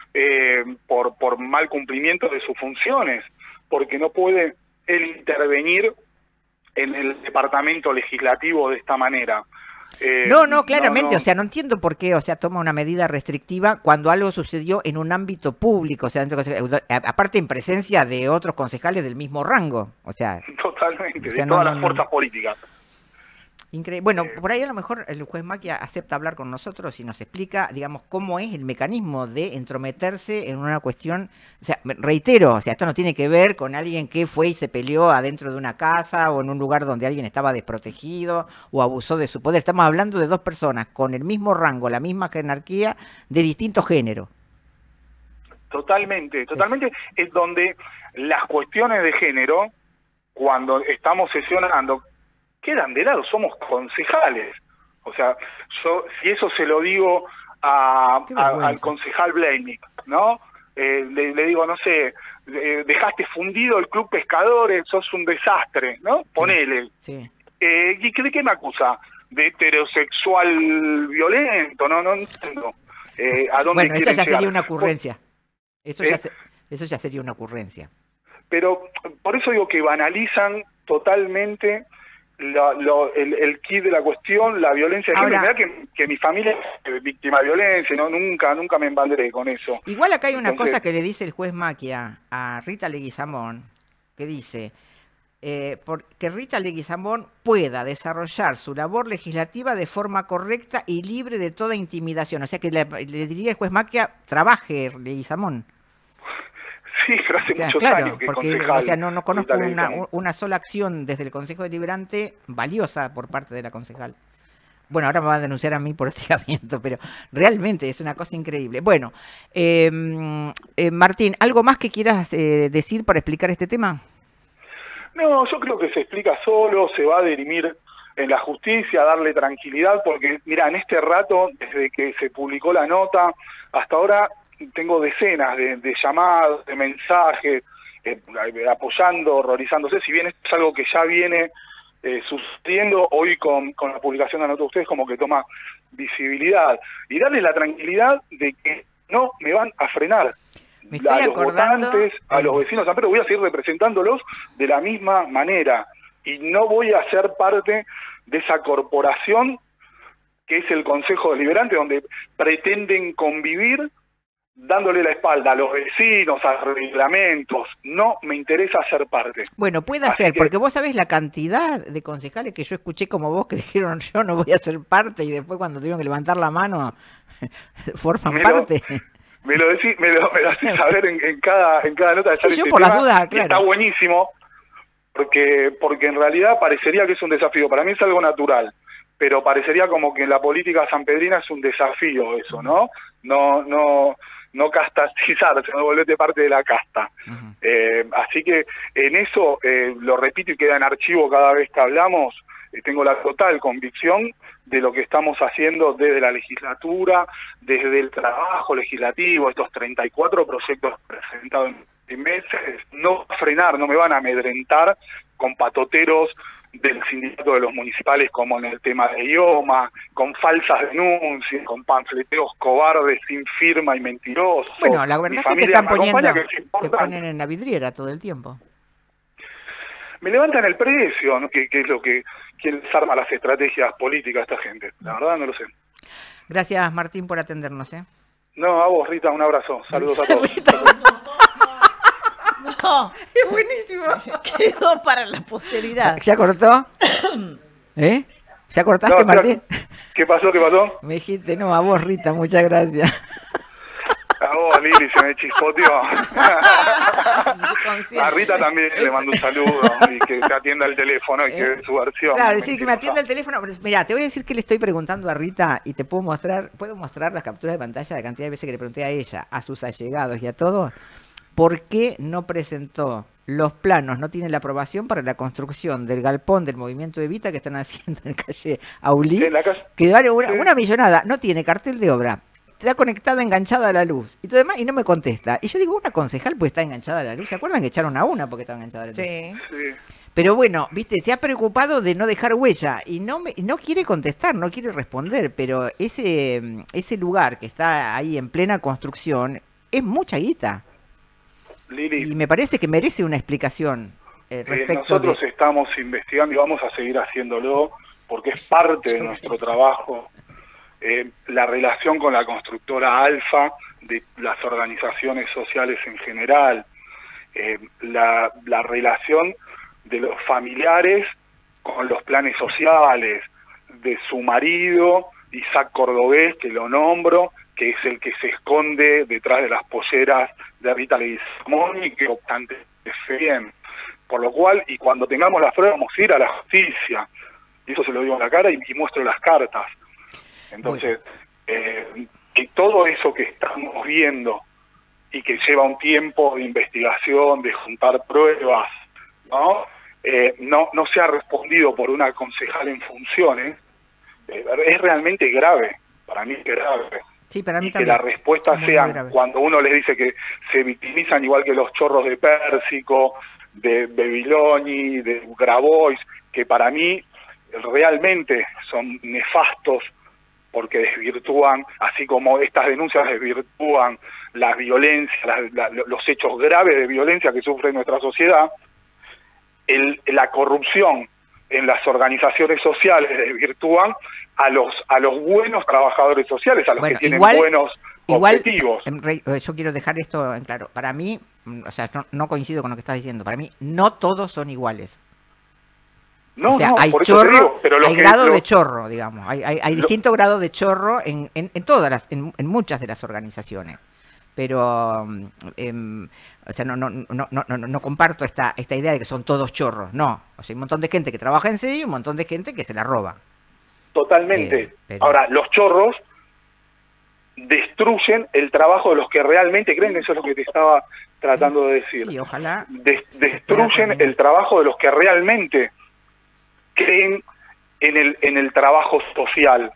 por mal cumplimiento de sus funciones, porque no puede él intervenir en el departamento legislativo de esta manera. No, claramente, o sea, no entiendo por qué, o sea, toma una medida restrictiva cuando algo sucedió en un ámbito público, o sea, aparte en presencia de otros concejales del mismo rango, o sea. Totalmente, o sea, de todas las fuerzas políticas. Increíble. Bueno, por ahí a lo mejor el juez Macchia acepta hablar con nosotros y nos explica, digamos, cómo es el mecanismo de entrometerse en una cuestión. O sea, reitero, o sea, esto no tiene que ver con alguien que fue y se peleó adentro de una casa o en un lugar donde alguien estaba desprotegido o abusó de su poder. Estamos hablando de dos personas con el mismo rango, la misma jerarquía, de distinto género. Totalmente. Es donde las cuestiones de género, cuando estamos sesionando, quedan de lado, somos concejales. O sea, yo si eso se lo digo al concejal Bleinik, ¿no? Le digo, no sé, dejaste fundido el Club Pescadores, sos un desastre, ¿no? Ponele. Sí. ¿Y de qué me acusa? ¿De heterosexual violento? No entiendo. ¿A dónde bueno, eso ya llegar? sería una ocurrencia. Eso ya sería una ocurrencia. Pero por eso digo que banalizan totalmente el kit de la cuestión, la violencia de género. Mirá que mi familia es víctima de violencia, ¿no? Nunca me embanderé con eso. Igual acá hay una cosa que le dice el juez Macchia a Rita Leguizamón, que dice que Rita Leguizamón pueda desarrollar su labor legislativa de forma correcta y libre de toda intimidación. O sea que le diría el juez Macchia, trabaje Leguizamón. Sí, pero hace muchos años que porque, concejal, o sea, no conozco una sola acción desde el Consejo Deliberante valiosa por parte de la concejal. Bueno, ahora me va a denunciar a mí por hostigamiento, pero realmente es una cosa increíble. Bueno, Martín, ¿algo más que quieras decir para explicar este tema? No, yo creo que se explica solo, se va a dirimir en la justicia, darle tranquilidad, porque mira, en este rato, desde que se publicó la nota, hasta ahora tengo decenas de llamadas, de mensajes, apoyando, horrorizándose, si bien esto es algo que ya viene sucediendo, hoy con la publicación de la nota de ustedes como que toma visibilidad, y darles la tranquilidad de que no me van a frenar. A los votantes, a los vecinos de San Pedro, voy a seguir representándolos de la misma manera, y no voy a ser parte de esa corporación que es el Consejo Deliberante, donde pretenden convivir dándole la espalda a los vecinos, a reglamentos. No me interesa ser parte. Bueno, puede ser, porque vos sabés la cantidad de concejales que yo escuché como vos que dijeron yo no voy a ser parte, y después cuando tuvieron que levantar la mano forman parte. Me lo decís saber en cada nota de sí, yo por las dudas, claro. Está buenísimo, porque en realidad parecería que es un desafío. Para mí es algo natural, pero parecería como que en la política sanpedrina es un desafío eso, ¿no? No castizarse, no volverte parte de la casta. Así que en eso, lo repito y queda en archivo cada vez que hablamos, tengo la total convicción de lo que estamos haciendo desde la legislatura, desde el trabajo legislativo, estos 34 proyectos presentados en meses, no frenar, no me van a amedrentar con patoteros del sindicato de los municipales como en el tema de IOMA, con falsas denuncias, con panfleteos cobardes sin firma y mentirosos. Bueno, la verdad es que te están poniendo, te ponen en la vidriera todo el tiempo. Me levantan el precio, ¿no? que es lo que quien les arma las estrategias políticas a esta gente. La verdad no lo sé. Gracias, Martín, por atendernos. No, a vos, Rita, un abrazo. Saludos a todos. No, es buenísimo. Quedó para la posteridad. ¿Ya cortó? ¿Ya cortaste, Martín? ¿Qué pasó? Me dijiste, no, a vos, Rita, muchas gracias. A vos, Lili, se me chispoteó. A Rita también le mando un saludo y que te atienda el teléfono y que dé su versión. Claro, decir que me atienda el teléfono. Mira, te voy a decir que le estoy preguntando a Rita y te puedo mostrar las capturas de pantalla de la cantidad de veces que le pregunté a ella, a sus allegados y a todos, ¿por qué no presentó los planos, no tiene la aprobación para la construcción del galpón del movimiento Evita que están haciendo en calle Aulí? Que vale una millonada, no tiene cartel de obra. Está conectada, enganchada a la luz y todo demás, y no me contesta. Y yo digo, una concejal puede estar enganchada a la luz. ¿Se acuerdan que echaron a una porque estaba enganchada a la luz? Sí. Pero bueno, viste, se ha preocupado de no dejar huella y no quiere contestar, no quiere responder, pero ese lugar que está ahí en plena construcción es mucha guita. Lili, y me parece que merece una explicación respecto nosotros estamos investigando y vamos a seguir haciéndolo porque es parte de nuestro trabajo. La relación con la constructora Alfa, de las organizaciones sociales en general, la relación de los familiares con los planes sociales, de su marido, Isaac Cordobés, que lo nombro, que es el que se esconde detrás de las polleras de Rita Leguizamón y que optante bien. Por lo cual, y cuando tengamos las pruebas, vamos a ir a la justicia. Y eso se lo digo en la cara y muestro las cartas. Entonces, que todo eso que estamos viendo y que lleva un tiempo de investigación, de juntar pruebas, ¿no? no se ha respondido por una concejal en funciones, es realmente grave, para mí es grave. Sí, para mí y también. Que la respuesta sea cuando uno les dice que se victimizan igual que los chorros de Pérsico, de Babiloni, de Grabois, que para mí realmente son nefastos porque desvirtúan, así como estas denuncias desvirtúan la violencia, los hechos graves de violencia que sufre nuestra sociedad. La corrupción en las organizaciones sociales desvirtúan a los buenos trabajadores sociales, a los que tienen buenos objetivos. Yo quiero dejar esto en claro. Para mí, o sea, no coincido con lo que estás diciendo. Para mí, no todos son iguales. No, o sea, hay chorro, pero hay grado de chorro, digamos. Hay distintos grados de chorro en muchas de las organizaciones. Pero, o sea, no comparto esta idea de que son todos chorros. No, o sea, hay un montón de gente que trabaja en serio y un montón de gente que se la roba. Totalmente. Ahora, los chorros destruyen el trabajo de los que realmente creen, eso es lo que te estaba tratando de decir. Sí, ojalá. Destruyen el trabajo de los que realmente creen en el trabajo social.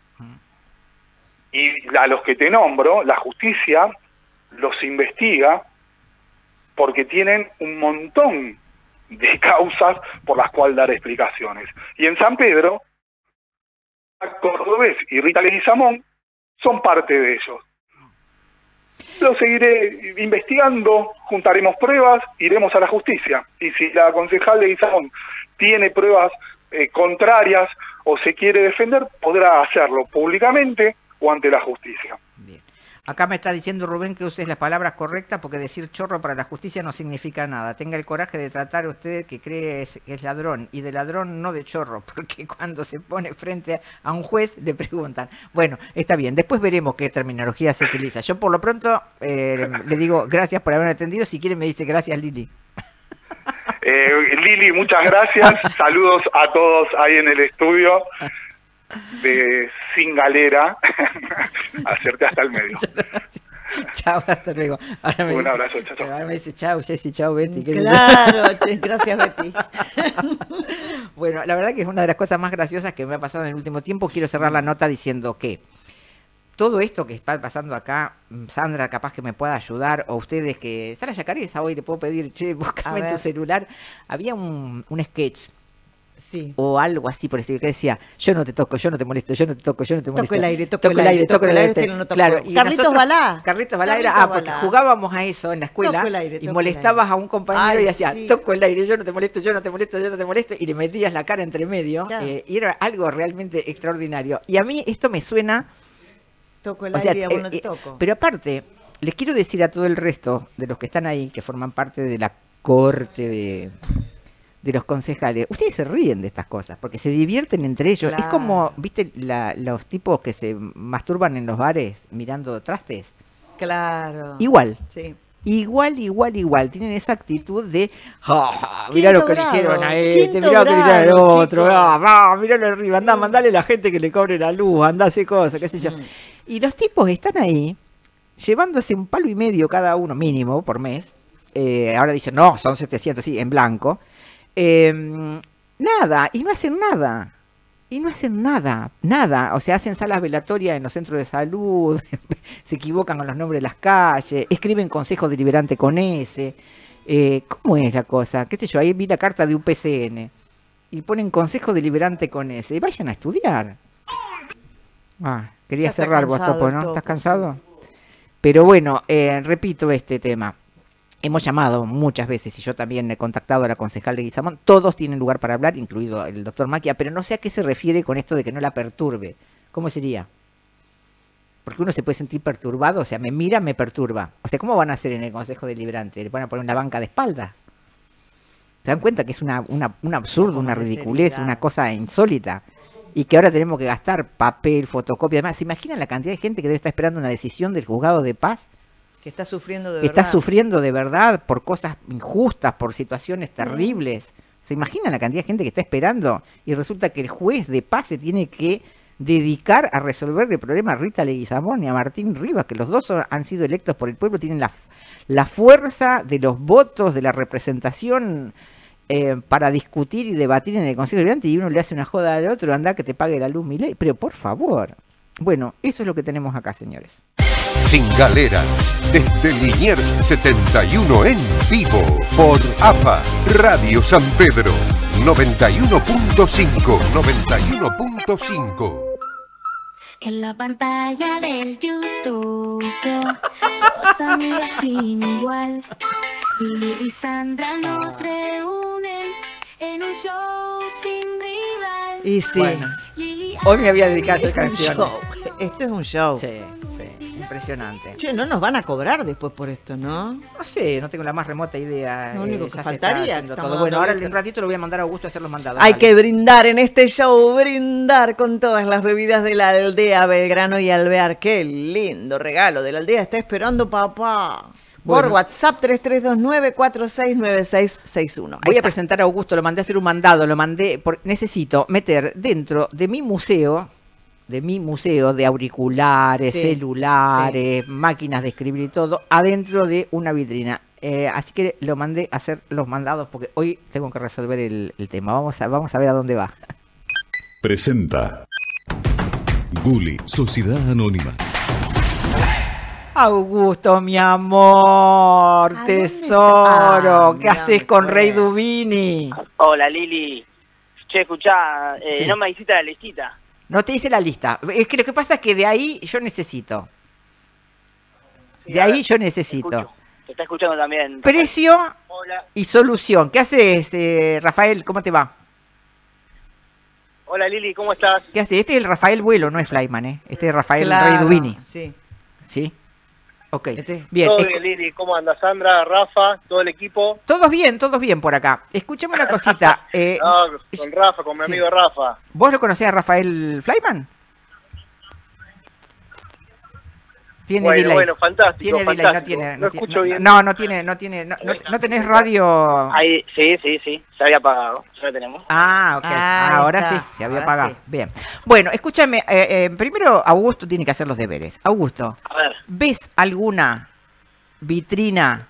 Y a los que te nombro, la justicia los investiga porque tienen un montón de causas por las cuales dar explicaciones. Y en San Pedro, Cordobés y Rita Leguizamón son parte de ellos. Lo seguiré investigando, juntaremos pruebas, iremos a la justicia. Y si la concejal Leguizamón tiene pruebas contrarias o se quiere defender, podrá hacerlo públicamente o ante la justicia. Bien. Acá me está diciendo Rubén que uses las palabras correctas porque decir chorro para la justicia no significa nada. Tenga el coraje de tratar a usted que cree que es ladrón, y de ladrón no de chorro, porque cuando se pone frente a un juez le preguntan. Bueno, está bien, después veremos qué terminología se utiliza. Yo por lo pronto le digo gracias por haberme atendido. Si quiere me dice gracias, Lili. Lili, muchas gracias. Saludos a todos ahí en el estudio de Sin Galera. Hacerte hasta el medio. Chao, hasta luego. Un abrazo, chao. Ahora me dice chao, Jessy, chao, Betty. Claro, gracias, Betty. Bueno, la verdad que es una de las cosas más graciosas que me ha pasado en el último tiempo. Quiero cerrar la nota diciendo que todo esto que está pasando acá, Sandra capaz que me pueda ayudar, o ustedes que... Sara Yacareza, hoy le puedo pedir, che, búscame en tu celular. Había un sketch. Sí. O algo así por estilo que decía, yo no te toco, yo no te molesto, yo no te toco, yo no te molesto. Toco el aire, toco el aire, toco el aire, no toco. Claro, y Carlitos Balá. Carlitos Balá era, porque jugábamos a eso en la escuela y molestabas a un compañero y decías, toco el aire, yo no te molesto, yo no te molesto, yo no te molesto, y le metías la cara entre medio, y era algo realmente extraordinario. Y a mí esto me suena... Toco el aire y a vos no te toco. Pero aparte, les quiero decir a todo el resto de los que están ahí, que forman parte de la corte de los concejales, ustedes se ríen de estas cosas, porque se divierten entre ellos. Claro. Es como, ¿viste los tipos que se masturban en los bares mirando trastes? Claro. Igual. Sí. Igual. Tienen esa actitud de, mirá lo que le hicieron a este, mirá lo que le hicieron al otro, mirá arriba, andá, mandale a la gente que le cobre la luz, andá, hace cosas, qué sé yo. Y los tipos están ahí, llevándose un palo y medio cada uno, mínimo, por mes. Ahora dicen, no, son 700, sí, en blanco. Nada, y no hacen nada, o sea, hacen salas velatorias en los centros de salud, se equivocan con los nombres de las calles, escriben consejo deliberante con S. ¿Cómo es la cosa? ¿Qué sé yo? Ahí vi la carta de un PCN y ponen consejo deliberante con S, y vayan a estudiar. Quería cerrar vos, Topo, ¿no? ¿Estás cansado? Sí. Pero bueno, repito este tema. Hemos llamado muchas veces, y yo también he contactado a la concejal de Leguizamón, todos tienen lugar para hablar, incluido el doctor Macchia, pero no sé a qué se refiere con esto de que no la perturbe. ¿Cómo sería? Porque uno se puede sentir perturbado, o sea, me mira, me perturba. O sea, ¿cómo van a hacer en el Consejo Deliberante? ¿Le van a poner una banca de espalda? ¿Se dan cuenta que es un absurdo, una ridiculez, una cosa insólita? Y que ahora tenemos que gastar papel, fotocopia, además. ¿Se imaginan la cantidad de gente que debe estar esperando una decisión del juzgado de paz? Que está sufriendo de verdad. Está sufriendo de verdad por cosas injustas, por situaciones terribles. ¿Se imaginan la cantidad de gente que está esperando? Y resulta que el juez de paz se tiene que dedicar a resolver el problema a Rita Leguizamón y a Martín Rivas, que los dos han sido electos por el pueblo, tienen la fuerza de los votos, de la representación para discutir y debatir en el Consejo Deliberante y uno le hace una joda al otro, anda que te pague la luz Milei, pero por favor. Bueno, eso es lo que tenemos acá, señores. Sin Galera, desde Liniers 71 en vivo por APA Radio San Pedro 91.5. En la pantalla del YouTube, dos amigas sin igual. Lili y Sandra nos reúnen en un show sin rival. Y sí, Bueno, hoy me voy a dedicar a hacer es un canciones. show. Esto es un show. Sí, impresionante. Che, no nos van a cobrar después por esto, ¿no? No sé, no tengo la más remota idea. Lo único que ya se está faltaría, haciendo estamos todo. Bueno, dando ahora letra. en un ratito lo voy a mandar a Augusto a hacer los mandados. Hay dale. que brindar en este show, brindar con todas las bebidas de la aldea Belgrano y Alvear. Qué lindo regalo de la aldea. Está esperando papá. Por Bueno. WhatsApp 3329-469661. Voy a presentar a Augusto, lo mandé a hacer un mandado, necesito meter dentro de mi museo de auriculares, Sí, celulares, máquinas de escribir y todo, adentro de una vitrina. Así que lo mandé a hacer los mandados porque hoy tengo que resolver el tema. Vamos a ver a dónde va. Presenta Gulli, Sociedad Anónima. Augusto, mi amor, ¿A tesoro, dónde ¿qué está? haces con Bueno. Rey Dubini? Hola Lili. Che, escuchá, Sí. no me hiciste la listita. No te hice la lista. Es que lo que pasa es que de ahí yo necesito. Sí, De a ahí ver, yo te necesito. escucho. Te está escuchando también. Precio Hola. y solución. ¿Qué haces, Rafael? ¿Cómo te va? Hola Lili, ¿cómo estás? ¿Qué haces? Este es el Rafael Vuelo, no es Flyman, ¿eh? Este es Rafael Rey Claro, Dubini. sí. ¿Sí? Ok. Este- Bien. Todo bien Lili, ¿cómo anda Sandra, Rafa, todo el equipo? Todos bien por acá. Escúchame una cosita. No, con Rafa, con mi sí. amigo Rafa. ¿Vos lo conocés a Rafael Flyman? Tiene delay. Bueno, fantástico, Tiene delay, no fantástico. tiene. No escucho bien. No tenés radio. Ahí, sí, se había apagado, ya lo tenemos. Ah, ok. Ahí Ahora está, sí, se había ahora apagado. sí. Bien. Bueno, escúchame. Primero, Augusto tiene que hacer los deberes. Augusto, A ver, ¿ves alguna vitrina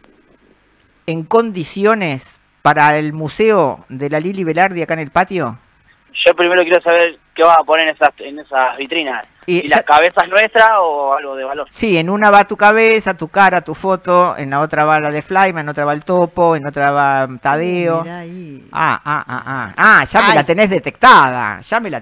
en condiciones para el museo de la Lili Velardi acá en el patio? yo primero quiero saber qué vas a poner en esas vitrinas. Y ¿Y ya- la cabeza es nuestra o algo de valor? Sí, en una va tu cabeza, tu cara, tu foto, en la otra va la de Flyman, en otra va el Topo, en otra va Tadeo. Mirá ahí. Ya me Ay. la tenés detectada,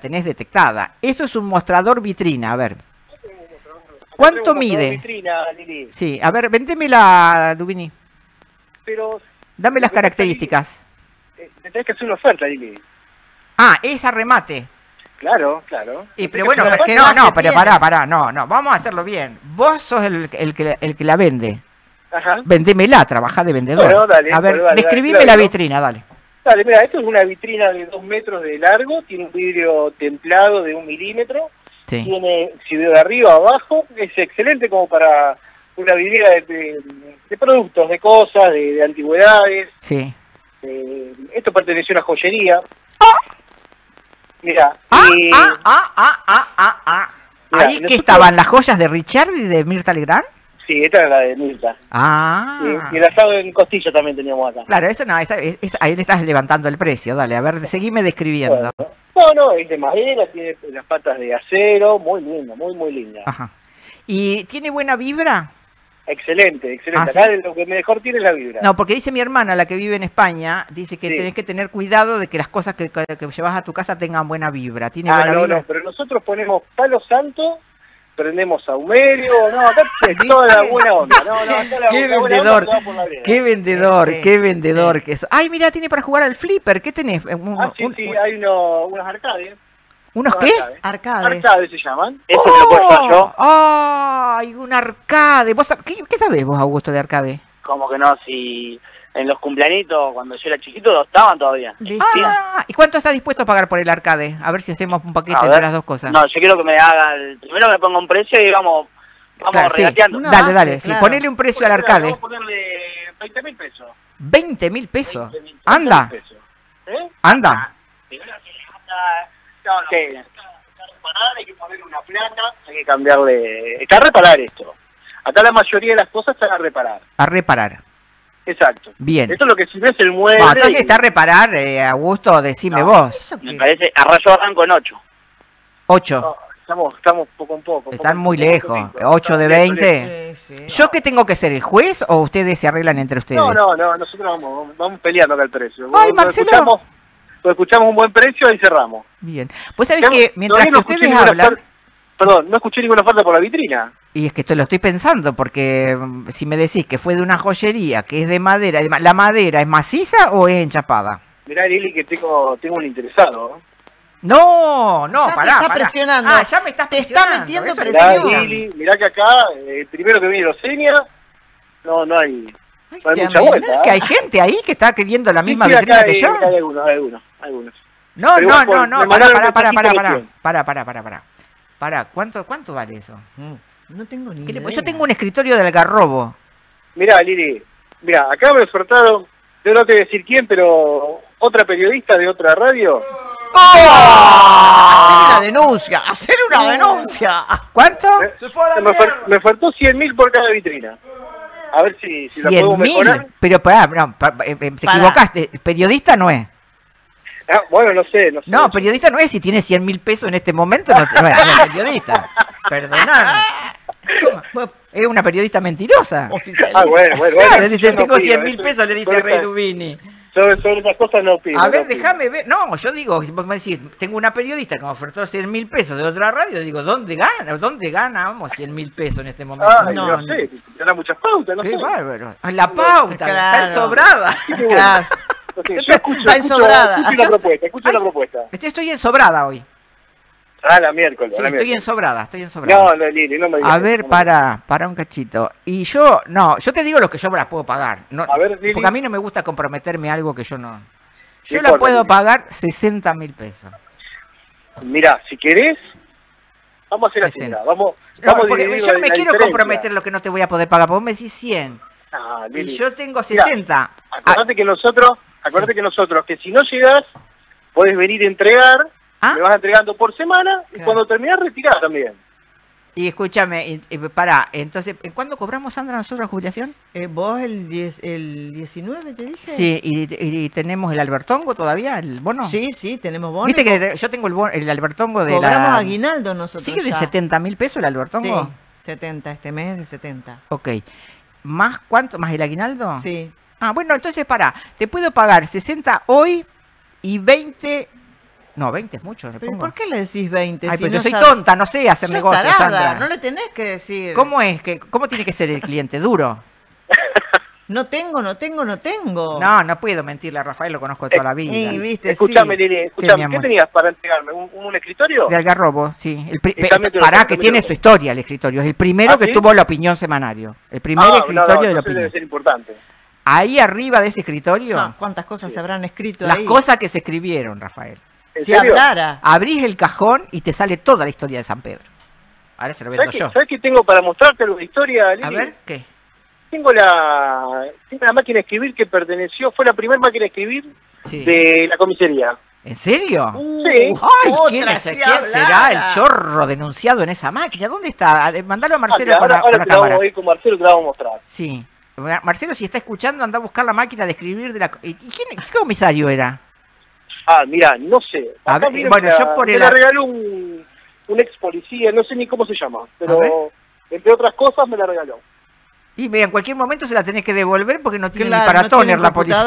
Eso es un mostrador vitrina, a ver. ¿Cuánto Tenemos mide? vitrina, Lili, Sí, a ver, vendémela, Dubini. pero Dame las características. te tenés que hacer una oferta, Lili. Ah, es a remate. Claro. Y, pero bueno, ¿qué no, base pero tiene? pará, no, vamos a hacerlo bien. Vos sos el que la vende. Ajá. Vendémela, trabajá de vendedor. Bueno, dale, a ver, bueno, dale, describime dale, la claro. vitrina, dale. Dale, mira, esto es una vitrina de 2 metros de largo, tiene un vidrio templado de 1 milímetro, Sí. tiene, si veo de arriba a abajo, es excelente como para una vidriera de productos, de cosas, de antigüedades. Sí. Esto perteneció a una joyería. Mira, Mirá, Mirá, ¿ahí nosotros- qué estaban? ¿Las joyas de Richard y de Mirta Legrand? sí, esta era la de Mirta. Ah. Y el asado en costilla también teníamos acá. Claro, eso no, ahí le estás levantando el precio. Dale, a ver, seguime describiendo. Bueno, no, es de madera, tiene las patas de acero, muy linda, muy linda. Ajá. ¿Y tiene buena vibra? Excelente. Ah, Acá ¿sí? lo que mejor tiene es la vibra. No, porque dice mi hermana, la que vive en España, dice que Sí. tenés que tener cuidado de que las cosas que llevas a tu casa tengan buena vibra. ¿Tiene Ah, buena vibra? no, pero nosotros ponemos palo santo, prendemos saumerio, no, acá es toda la buena onda, no, acá la Qué la buena vendedor, onda toda por la vereda. qué vendedor, Sí, qué vendedor sí. que es. Ay, mira, tiene para jugar al flipper. ¿Qué tenés? Sí, hay unos arcades. ¿Unos unos qué? Arcades. Arcades se llaman. Eso me lo puedo llevar yo. ¡Ay, un arcade! ¿Qué sabés vos, Augusto, de arcade? Como que no, si en los cumpleañitos, cuando yo era chiquito, estaban todavía. ¿Viste? ¿Y cuánto estás dispuesto a pagar por el arcade? A ver si hacemos un paquete A entre ver. las dos cosas. No, yo quiero que me haga primero me ponga un precio y vamos Claro, sí. regateando. Una Dale, base, dale, sí, claro. ponele un precio al arcade. Vamos a ponerle 20.000 pesos. 20.000 pesos. 20.000 Anda, pesos. ¿Eh? anda. Primero que hay que ponerle una plata, hay que cambiarle, está a reparar esto. Acá la mayoría de las cosas están a reparar. A reparar. Exacto. Bien. Esto es lo que sirve es el mueble. Bueno, entonces está a reparar, Augusto, decime vos. Me parece, a rayo arranco en 8. 8. No, estamos poco en poco. Están muy lejos. 8 de 20. ¿Yo qué tengo que ser, el juez o ustedes se arreglan entre ustedes? No, nosotros vamos peleando acá el precio. Ay, Marcelo. Escuchamos un buen precio y cerramos. Bien. Pues sabés que mientras que ustedes hablan... Perdón, no escuché ninguna oferta por la vitrina. Y es que esto lo estoy pensando, porque si me decís que fue de una joyería, que es de madera, ¿la madera es maciza o es enchapada? Mirá, Lili, que tengo un interesado. No, pará. Te está presionando. Ah, ya me estás presionando. Te está metiendo Mirá, presión. Lili, mirá que acá, primero que viene los señas, no hay mucha vuelta. ¿Es que hay gente ahí que está queriendo la misma vitrina acá que yo? Hay algunos. No, Pero pará, ¿cuánto vale eso? No tengo ni idea. Yo tengo un escritorio del Algarrobo. Mirá, Lili, acá me ofertaron, yo no te voy a decir quién, pero otra periodista de otra radio. Hacer una denuncia. ¿Cuánto? Me ofertó 100.000 por cada vitrina. A ver si la podemos mejorar. Pero te equivocaste, periodista no es. Bueno, no sé. No, periodista no es, si tiene 100.000 pesos en este momento, no es periodista. Perdóname. Es una periodista mentirosa. Bueno. Claro, dice, tengo 100.000 pesos, le dice Rey Dubini. Sobre esas cosas no pido. A ver, déjame ver. No, yo digo, vos me decís, tengo una periodista que me ofertó 100.000 pesos de otra radio, digo, ¿dónde ganamos 100.000 pesos en este momento? No sé, tendrá muchas pautas, no sé. Qué bárbaro. La pauta, está ensobrada. Claro. Yo escucho la propuesta. Estoy ensobrada hoy. La miércoles. Sí, estoy ensobrada. No, Lili, no me digas. A ver, para un cachito. Y yo te digo lo que yo me las puedo pagar. No, a ver, Lili. Porque a mí no me gusta comprometerme a algo que yo no... Yo la puedo pagar 60.000 pesos. Mirá, si querés, vamos a hacer así. Vamos yo no me quiero comprometer lo que no te voy a poder pagar. Porque vos me decís 100. Y yo tengo 60. Mirá, acordate que nosotros, que si no llegás, podés venir a entregar. Me vas entregando por semana y cuando terminás retirás también. Y escúchame, pará, entonces, ¿cuándo cobramos, Sandra, nosotros la jubilación? Vos el 19, te dije. Sí, y tenemos el Albertongo todavía, el bono. Sí, tenemos bono. Viste que yo tengo el Albertongo de cobramos aguinaldo nosotros. ¿Sigue de 70.000 pesos el Albertongo? Sí, 70, este mes de 70. Ok. ¿Más cuánto? ¿Más el aguinaldo? Sí. Bueno, entonces pará, te puedo pagar 60 hoy y 20... No, 20 es mucho. ¿Pero por qué le decís 20? Ay, pero soy tonta, no sé hacer negocios, Sandra. No le tenés que decir. ¿Cómo es? ¿Cómo tiene que ser el cliente? ¿Duro? No tengo. No puedo mentirle a Rafael, lo conozco de toda la vida. ¿Viste? Escuchame, Lili, ¿qué tenías para entregarme? ¿Un escritorio? De Algarrobo, sí. Pará, que tiene su historia el escritorio. Es el primero que tuvo la opinión semanario. El primer escritorio de la opinión. Debe ser importante. Ahí arriba de ese escritorio... ¿Cuántas cosas se habrán escrito ahí? Las cosas que se escribieron, Rafael. Si hablara. Abrís el cajón y te sale toda la historia de San Pedro. Ahora se lo vendo yo. ¿Sabes qué tengo para mostrarte la historia, Lili? A ver, ¿qué? Tengo la máquina de escribir que fue la primera máquina de escribir de la comisaría. ¿En serio? Sí. Ay, ¿quién será el chorro denunciado en esa máquina? ¿Dónde está? Mandalo a Marcelo con la cámara. Vamos a ir con Marcelo, te la vamos a mostrar. Sí. Marcelo, si está escuchando, anda a buscar la máquina de escribir de la... ¿Y qué comisario era? Mira, no sé. A ver, bueno, yo por me la regaló un ex policía, no sé ni cómo se llama, pero entre otras cosas me la regaló. Y en cualquier momento se la tenés que devolver porque no tiene ni para toner la policía.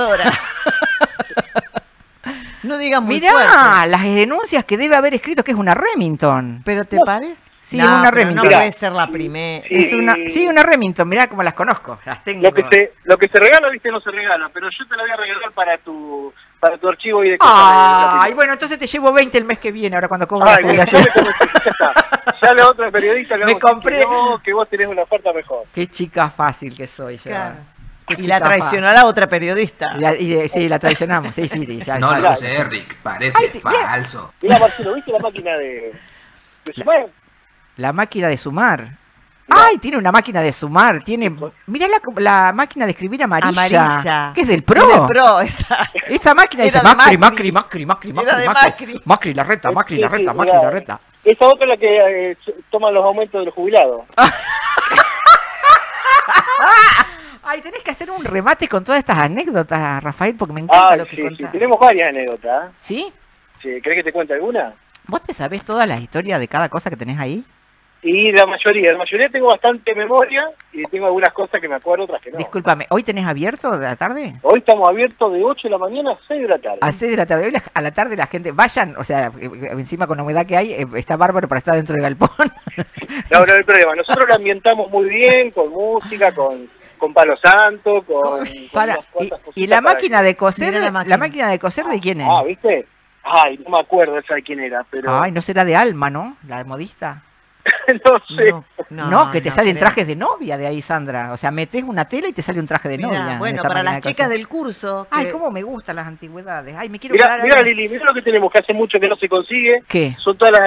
No digas muy Mirá, fuerte. las denuncias que debe haber escrito, que es una Remington. ¿Pero te parece? Sí, es una Remington. No puede ser la primera. Sí, una Remington, mirá cómo las conozco. Las tengo. Lo que se regala, viste, no se regala, pero yo te la voy a regalar para tu archivo y de cosas. Bueno, entonces te llevo 20 el mes que viene, ahora cuando cobro la jubilación. Ya la otra periodista me compré. Que vos tenés una oferta mejor. Qué chica fácil que soy. Claro. Y la traicionó a la otra periodista. Sí, la traicionamos. Sí, ya, no lo sé, Rick, parece falso. Mirá, Marcelo, ¿viste la máquina de sumar? La máquina de sumar. ¡Ay! Tiene una máquina de sumar. Mirá la máquina de escribir amarilla. Que es del Pro. Es del Pro, esa máquina dice Macri, la reta, Macri, la reta. Esa otra es la que toma los aumentos de los jubilados. Ay, Ay, tenés que hacer un remate con todas estas anécdotas, Rafael, porque me encanta lo que contás. Sí, tenemos varias anécdotas. ¿Sí? Sí, ¿querés que te cuente alguna? ¿Vos te sabés todas las historias de cada cosa que tenés ahí? Y la mayoría tengo bastante memoria y tengo algunas cosas que me acuerdo, otras que no. Discúlpame, ¿hoy tenés abierto de la tarde? Hoy estamos abiertos de 8 de la mañana a 6 de la tarde. A 6 de la tarde. Hoy a la tarde la gente, vayan, o sea, encima con la humedad que hay, está bárbaro para estar dentro del galpón. No hay problema. Nosotros lo ambientamos muy bien, con música, con palo santo, con para, unas cuantas y la máquina de coser, Mira la máquina de coser, ¿de quién es? Ah, ¿viste? Ay, no me acuerdo esa de quién era, pero... Ay, no será de Alma, ¿no? La modista. No sé. No, que te salen trajes de novia de ahí, Sandra. O sea, metes una tela y te sale un traje de Mirá, novia. bueno, para las chicas del curso. Ay, cómo me gustan las antigüedades. Ay, me quiero Mirá, quedar ahí. Lili, mirá lo que tenemos, que hace mucho que no se consigue. ¿Qué? Son todas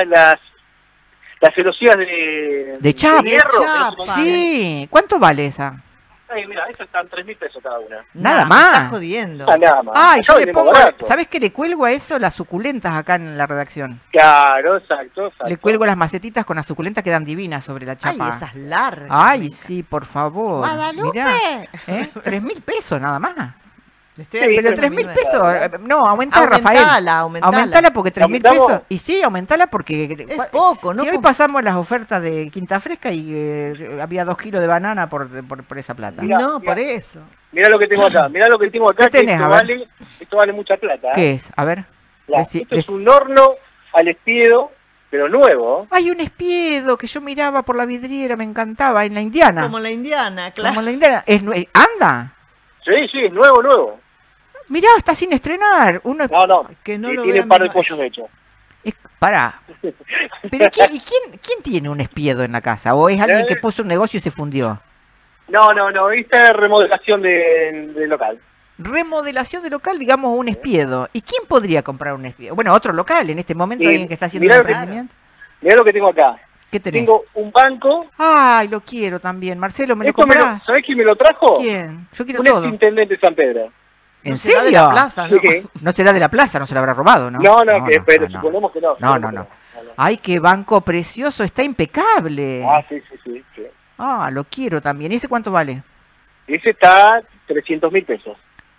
las celosías de chapa. hierro. Sí. ¿Cuánto vale esa? Ay, mira, esas están 3.000 pesos cada una. Nada Me más. estás jodiendo. Nada más. Ay, Acá yo le venimos pongo, barato. ¿sabés qué le cuelgo a eso? Las suculentas acá en la redacción. Claro, exacto. Le cuelgo las macetitas con las suculentas, quedan divinas sobre la chapa. Ay, esas largas. Ay, sí, por favor. Guadalupe. Mirá, 3.000 pesos nada más. Le estoy Pero avisando 3.000 a mi pesos, no, aumentala, Rafael. Aumentala porque 3.000 pesos. Y sí, aumentala porque... Es poco, ¿no? Si hoy pasamos las ofertas de Quinta Fresca y había 2 kilos de banana por esa plata. Mirá, no, mirá. por eso. Mirá lo que tengo acá, ¿Qué tenés, que a ver? esto vale mucha plata. ¿Qué es? A ver. Esto es un horno al espiedo, pero nuevo. Hay un espiedo que yo miraba por la vidriera, me encantaba, en la Indiana. Como la Indiana, claro. Como la Indiana. ¿Anda? Sí, es nuevo. Mirá, está sin estrenar. No, que no y lo tiene vean un par de más. pollos hechos. Pará. ¿Pero quién tiene un espiedo en la casa? ¿O es alguien que puso un negocio y se fundió? No, esta es remodelación de local. Remodelación de local, digamos, un espiedo. ¿Y quién podría comprar un espiedo? Bueno, otro local, en este momento alguien que está haciendo un emprendimiento. Mirá lo que tengo acá. ¿Qué tenés? Tengo un banco. Ay, lo quiero también. Marcelo, ¿me lo Esto comprás? ¿sabés quién me lo trajo? ¿Quién? Yo quiero un todo. exintendente de San Pedro. ¿En No será serio? de la plaza, ¿no? Sí. No será de la plaza, no se la habrá robado, ¿no? Pero suponemos que no. No. Ay, qué banco precioso, está impecable. Ah, sí. Ah, lo quiero también. ¿Y ese cuánto vale? Ese está 300.000 pesos.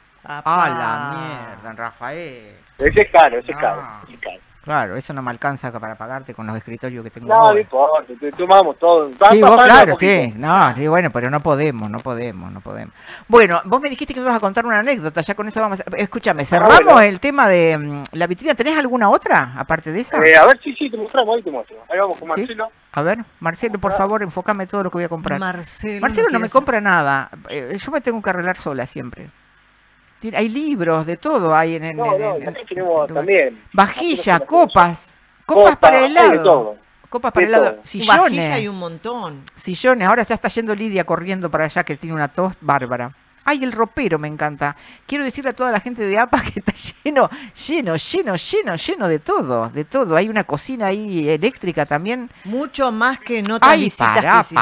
Ah, la mierda, Rafael. Ese es caro, ese es No. caro. Claro, eso no me alcanza para pagarte con los escritorios que tengo. No ahora. importa, tomamos todo. Sí, vos, Pagando claro, un poquito. sí. No, sí, bueno, pero no podemos. Bueno, vos me dijiste que me ibas a contar una anécdota, ya con eso vamos a... Escúchame, cerramos bueno. el tema de la vitrina. ¿Tenés alguna otra, aparte de esa? A ver, sí, te mostramos, ahí te muestro. Ahí vamos con ¿Sí? Marcelo. A ver, Marcelo, por favor, enfócame todo lo que voy a comprar. Marcelo Marcelo no quiere me ser- compra nada. Yo me tengo que arreglar sola siempre. Hay libros, de todo hay en el... No, acá tenemos también. Vajilla, copas para hay de helado. todo. Copas para De helado. todo. Sillones. Vajilla hay un montón. Sillones. Ahora ya está yendo Lidia corriendo para allá, que tiene una tos bárbara. Ay, el ropero me encanta. Quiero decirle a toda la gente de APA que está lleno de todo, de todo. Hay una cocina ahí eléctrica también. Mucho más que en otras Ay, visitas que hicimos.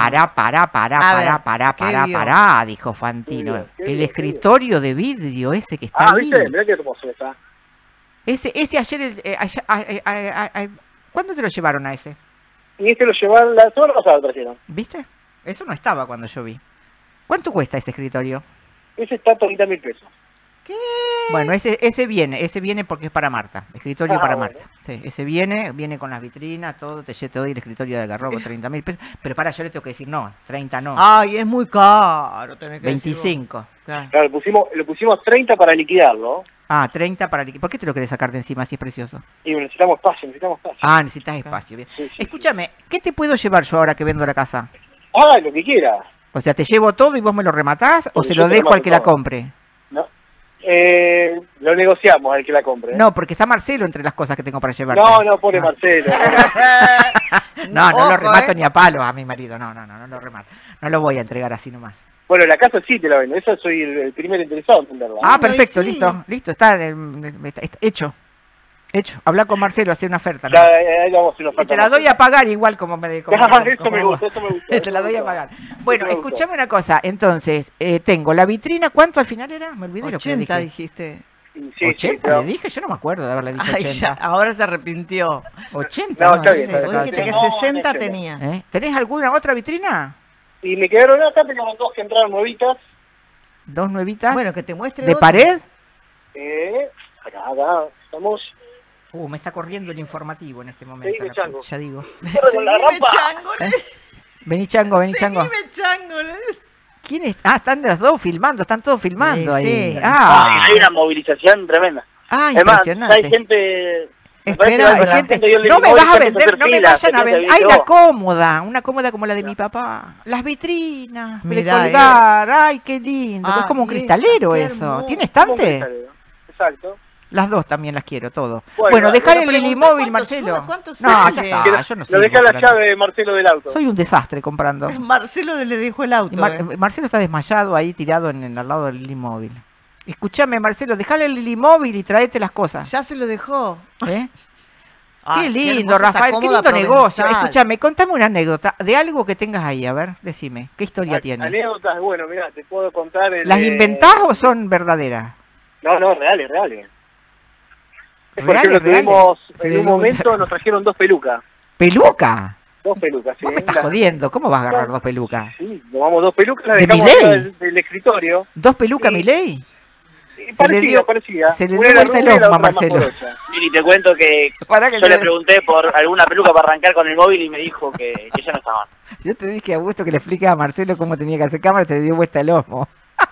pará, dijo Fantino. El escritorio de vidrio ese que está ahí. ¿viste? Mirá qué hermoso está. Ese ayer, ¿cuándo te lo llevaron a ese? Y este lo llevaron la semana pasada, lo trajeron. ¿Viste? Eso no estaba cuando yo vi. ¿Cuánto cuesta ese escritorio? Ese está 30.000 pesos. Bueno, ese viene porque es para Marta, escritorio para bueno. Marta. Sí, ese viene con las vitrinas, todo, te doy el escritorio de Algarrobo, 30.000 pesos. Pero para, yo le tengo que decir, no, 30 no, Ay, es muy caro. Tenés que 25. Claro. Claro, lo pusimos 30 para liquidarlo. Ah, 30 para... ¿Por qué te lo querés sacar de encima si es precioso? Y necesitamos espacio. Ah, necesitas espacio, bien. Sí. Escúchame, ¿qué te puedo llevar yo ahora que vendo la casa? Ah, lo que quiera. O sea, ¿te llevo todo y vos me lo rematás o Sí, se yo lo te dejo lo al que la mato todo. compre? No. Lo negociamos al que la compre. No, porque está Marcelo entre las cosas que tengo para llevarte. No, pobre Marcelo. No Ojo, lo remato ni a palo a mi marido. No lo remato. No lo voy a entregar así nomás. Bueno, la casa sí te la vendo. Eso soy el primer interesado en venderla. Ah, Bueno, perfecto, y sí. listo, está hecho. Habla con Marcelo, hacer una oferta. ¿no? Ya, ahí vamos a hacer una Y oferta. te la doy a pagar igual como me... Como, Eso me gusta. Te la doy a pagar. Bueno, Eso me gusta. escuchame una cosa. Entonces, tengo la vitrina. ¿Cuánto al final era? Me olvidé lo que 80 dije. dijiste. Sí, 80 pero- le dije, yo no me acuerdo de haberle dicho Ay, 80. ya, ahora se arrepintió. 80. No, está bien, sé, está Vos bien. dijiste que No, 60 no, tenía. ¿Tenés alguna otra vitrina? Y me quedaron acá, teníamos dos que entraron nuevitas. 2 nuevitas. Bueno, que te muestre ¿De otra. pared? Acá, estamos. Me está corriendo el informativo en este momento. Seguime, Chango. Ya digo. Seguime, Chango. Vení, Chango, vení, Chango. Seguime, Chango. ¿Quién es? Están los dos filmando, están todos filmando ahí. Sí. Hay una movilización tremenda. Impresionante. Hay gente... Espera, hay gente. No me vas a vender, no me vayan a vender. Hay una cómoda como la de mi papá. Las vitrinas, de colgar. Ay, qué lindo. Es como un cristalero eso. ¿Tiene estante? Exacto. Las dos también las quiero, todo. Bueno, dejar el Lilymóvil, Marcelo. ¿Cuánto No, ya está, yo no sé. Lo dejé la llave, Marcelo, del auto. Soy un desastre comprando. Marcelo le dejó el auto. Marcelo está desmayado ahí, tirado al lado del Lilymóvil. Escúchame, Marcelo, dejale el Lilymóvil y traete las cosas. Ya se lo dejó. Qué lindo, Rafael, qué lindo negocio. Escúchame, contame una anécdota de algo que tengas ahí, a ver, decime, ¿qué historia tiene? Anécdotas, bueno, mirá, te puedo contar... ¿Las inventás o son verdaderas? No, reales. Por ejemplo, tuvimos, en un momento nos trajeron 2 pelucas. ¿Peluca? 2 pelucas, sí. ¿Vos me estás jodiendo? ¿Cómo vas a agarrar 2 pelucas? Sí, tomamos 2 pelucas, las ¿De dejamos Milei? del escritorio. ¿2 pelucas Milei? Parecida. Se le dio vuelta el ojo a Marcelo. Miri, te cuento que yo le pregunté por alguna peluca para arrancar con el móvil y me dijo que ya no estaban. Yo te dije a Augusto que le explique a Marcelo cómo tenía que hacer cámara y se le dio vuelta el ojo.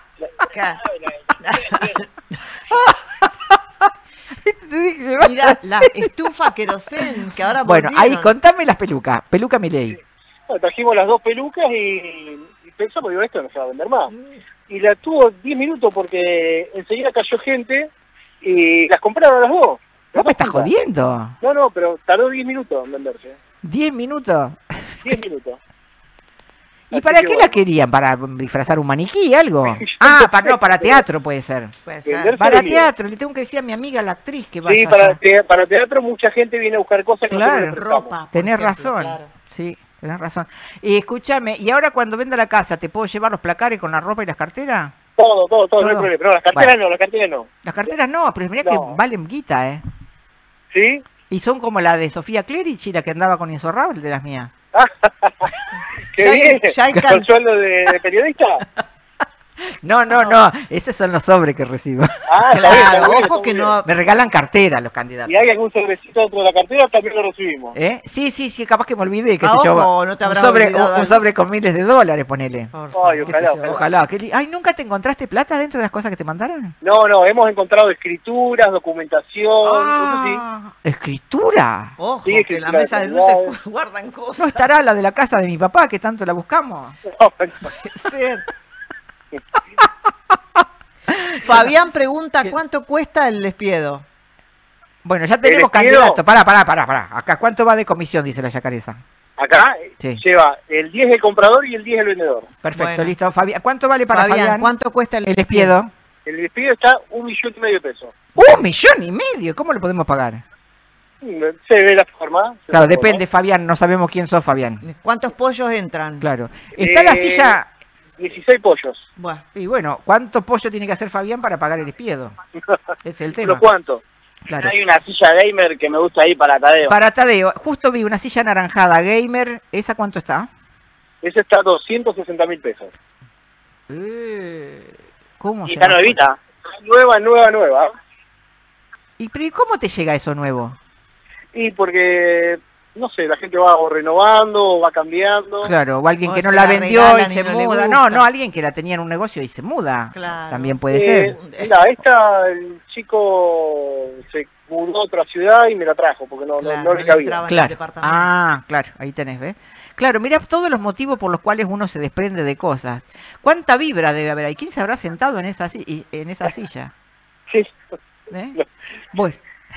Mira, la estufa querosén que ahora bueno, volvieron. ahí contame las pelucas. Peluca Milei. Bueno, trajimos las 2 pelucas y pensamos, digo, esto no se va a vender más. Y la tuvo 10 minutos porque enseguida cayó gente y las compraron las 2. ¿Vos me estás jodiendo? No, pero tardó 10 minutos en venderse. ¿10 minutos? 10 minutos. ¿Y para qué la querían? ¿Para disfrazar un maniquí, algo? Para teatro puede ser. Para teatro, le tengo que decir a mi amiga, la actriz, que vaya. Sí, para teatro mucha gente viene a buscar cosas que claro, nosotros ropa. Tenés razón, claro. Sí, tenés razón. Y escúchame, ¿y ahora cuando venda la casa, te puedo llevar los placares con la ropa y las carteras? Todo, no hay problema. No, las carteras no, las carteras no. Las carteras no, pero mirá que valen guita, ¿eh? ¿Sí? Y son como la de Sofía Clerici, la que andaba con Insorrable, de las mías. ¡Qué bien! ¿Con sueldo de periodista? No, esos son los sobres que recibo. Claro, ojo que no... Me regalan cartera los candidatos. ¿Y hay algún sobrecito dentro de la cartera? También lo recibimos. Sí, capaz que me olvidé, qué sé yo. No te un sobre con miles de dólares, ponele. Ay, ojalá. Ay, ¿nunca te encontraste plata dentro de las cosas que te mandaron? No, hemos encontrado escrituras, documentación, eso sí. ¿Escritura? Ojo, sí, que en la mesa de luces guardan cosas. ¿No estará la de la casa de mi papá, que tanto la buscamos? No. Fabián pregunta cuánto cuesta el despiedo. Bueno, ya tenemos candidato. Pará. Acá, ¿cuánto va de comisión? Dice la yacareza. Acá lleva el 10 el comprador y el 10 el vendedor. Perfecto, listo. Fabián, ¿cuánto vale para Fabián? ¿Cuánto cuesta el despiedo? El despido está 1,5 millones de pesos. ¿1,5 millones? ¿Cómo lo podemos pagar? Se ve la forma. Claro, depende, Fabián. No sabemos quién sos, Fabián. ¿Cuántos pollos entran? Claro. Está la silla... 16 pollos. Bueno. Y bueno, ¿cuánto pollo tiene que hacer Fabián para pagar el despido? Es el tema. ¿Pero cuánto? Claro. Hay una silla gamer que me gusta ahí para Tadeo. Para Tadeo. Justo vi una silla anaranjada gamer. ¿Esa cuánto está? Esa está 260.000 pesos. ¿Cómo se llama? Está nuevita. Nueva. ¿Y cómo te llega eso nuevo? Y porque... No sé, la gente va renovando, va cambiando. Claro, o alguien que no la vendió y se muda. No, alguien que la tenía en un negocio y se muda. Claro. También puede ser. Mira, el chico se mudó a otra ciudad y me la trajo, porque no le cabía. Claro. Claro, ahí tenés, ¿ves? Claro, mira todos los motivos por los cuales uno se desprende de cosas. ¿Cuánta vibra debe haber ahí? ¿Quién se habrá sentado en esa silla? Sí. Bueno.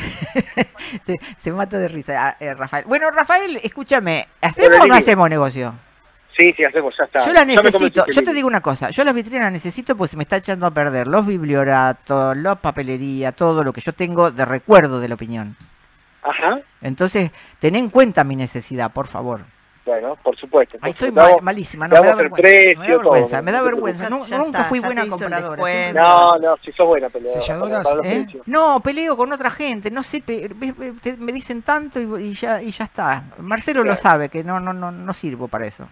se mata de risa Rafael. Bueno, Rafael, escúchame, ¿hacemos o no hacemos negocio? Sí, hacemos, ya está. Yo la necesito, yo te digo una cosa, yo las vitrinas las necesito porque se me está echando a perder los biblioratos, la papelería, todo lo que yo tengo de recuerdo de la opinión. Ajá. Entonces, ten en cuenta mi necesidad, por favor. Bueno, por supuesto. Ahí soy malísima, no, me da vergüenza. Nunca fui buena compradora. No, si sos buena peleadora. ¿Selladoras? No, peleo con otra gente, no sé, me dicen tanto y ya está. Marcelo lo sabe, que no sirvo para eso.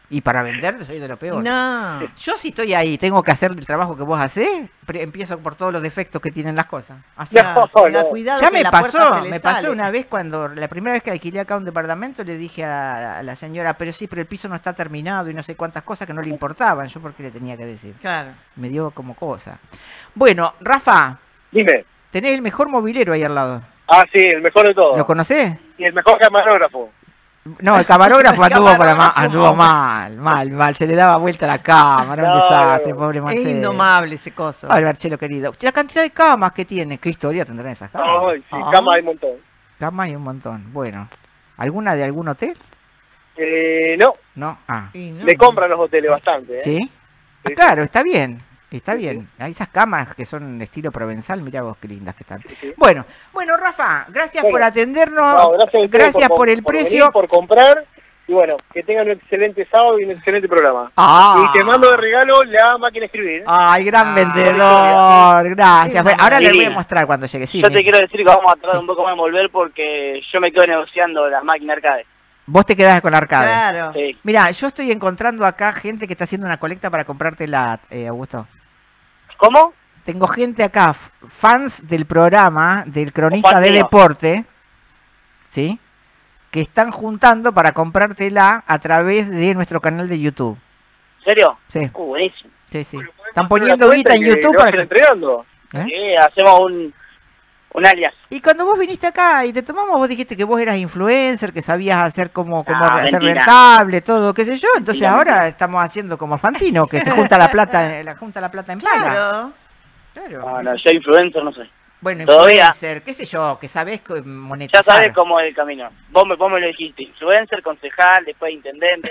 Y para vender soy de lo peor. No. Yo si estoy ahí, tengo que hacer el trabajo que vos hacés, empiezo por todos los defectos que tienen las cosas. Así Cuidado ya que la puerta se le me sale. pasó una vez cuando, la primera vez que alquilé acá un departamento, le dije a la señora, pero el piso no está terminado y no sé cuántas cosas que no le importaban, yo porque le tenía que decir. Claro. Me dio como cosa. Bueno, Rafa. Dime. Tenés el mejor mobilero ahí al lado. Ah, sí, el mejor de todos. ¿Lo conocés? Y el mejor camarógrafo. No, el camarógrafo anduvo mal, se le daba vuelta la cámara, un desastre, pobre Marcelo. Es indomable ese coso. Ay, Marcelo querido, la cantidad de camas que tiene, ¿qué historia tendrán esas camas? Ay, sí, camas hay un montón. Camas hay un montón, bueno. ¿Alguna de algún hotel? No. No, Le compran los hoteles bastante, ¿Sí? Claro, está bien. Está bien, hay esas camas que son estilo provenzal, mirá vos qué lindas que están. Bueno, Rafa, gracias por atendernos, gracias por el precio. Venir, por comprar, y bueno, que tengan un excelente sábado y un excelente programa. Y te mando de regalo la máquina de escribir. Ay, gran vendedor, gracias. Bueno, ahora les voy a mostrar cuando llegue. Yo te quiero decir que vamos a tardar un poco más en volver porque yo me quedo negociando la máquina arcade. Vos te quedás con la arcade. Claro. Sí. Mirá, yo estoy encontrando acá gente que está haciendo una colecta para comprártela, Augusto. ¿Cómo? Tengo gente acá, fans del programa, del cronista de deporte, ¿sí? Que están juntando para comprártela a través de nuestro canal de YouTube. ¿En serio? Sí. Buenísimo. Sí. Están poniendo guita en YouTube para que... entregando. Hacemos un alias. Y cuando vos viniste acá y te tomamos, vos dijiste que vos eras influencer, que sabías hacer como hacer rentable, todo, qué sé yo. Entonces ahora estamos haciendo como Fantino, que se junta la plata, en paga. Claro. No, yo influencer no soy. Bueno, todavía, influencer, qué sé yo, que sabés monetizar. Ya sabés cómo es el camino. Vos me lo dijiste, influencer, concejal, después intendente.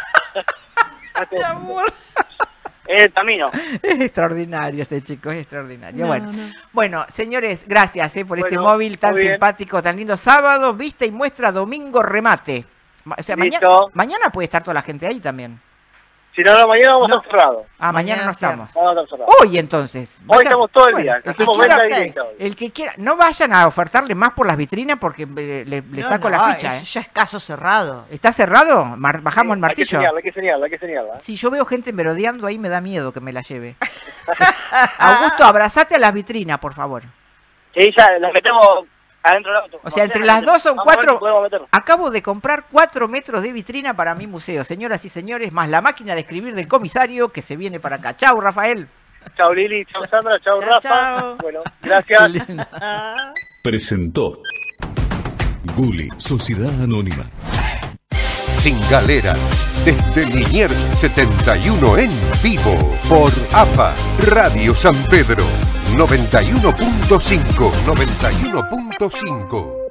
Es el camino. Es extraordinario este chico, es extraordinario. Bueno, señores, gracias por este móvil tan simpático, tan lindo. Sábado, vista y muestra, domingo, remate. O sea, mañana puede estar toda la gente ahí también. Si no, mañana vamos a estar cerrados. Mañana no estamos. Hoy Hoy entonces. Hoy estamos todo el día. El que quiera, no vayan a ofertarle más por las vitrinas porque le saco la ficha. Eso ya es caso cerrado. ¿Está cerrado? Bajamos el martillo. Hay que señalarla. Si yo veo gente merodeando ahí me da miedo que me la lleve. Augusto, abrazate a las vitrinas, por favor. Sí, ya las metemos adentro del auto. O sea, entre las dos son 4. Acabo de comprar 4 metros de vitrina para mi museo. Señoras y señores, más la máquina de escribir del comisario que se viene para acá. Chau, Rafael. Chau, Lili. Chau, Sandra. Chau, Rafa. Bueno, gracias. Presentó Gulli, Sociedad Anónima. Sin Galera, desde Liniers 71 en vivo por APA Radio San Pedro 91.5.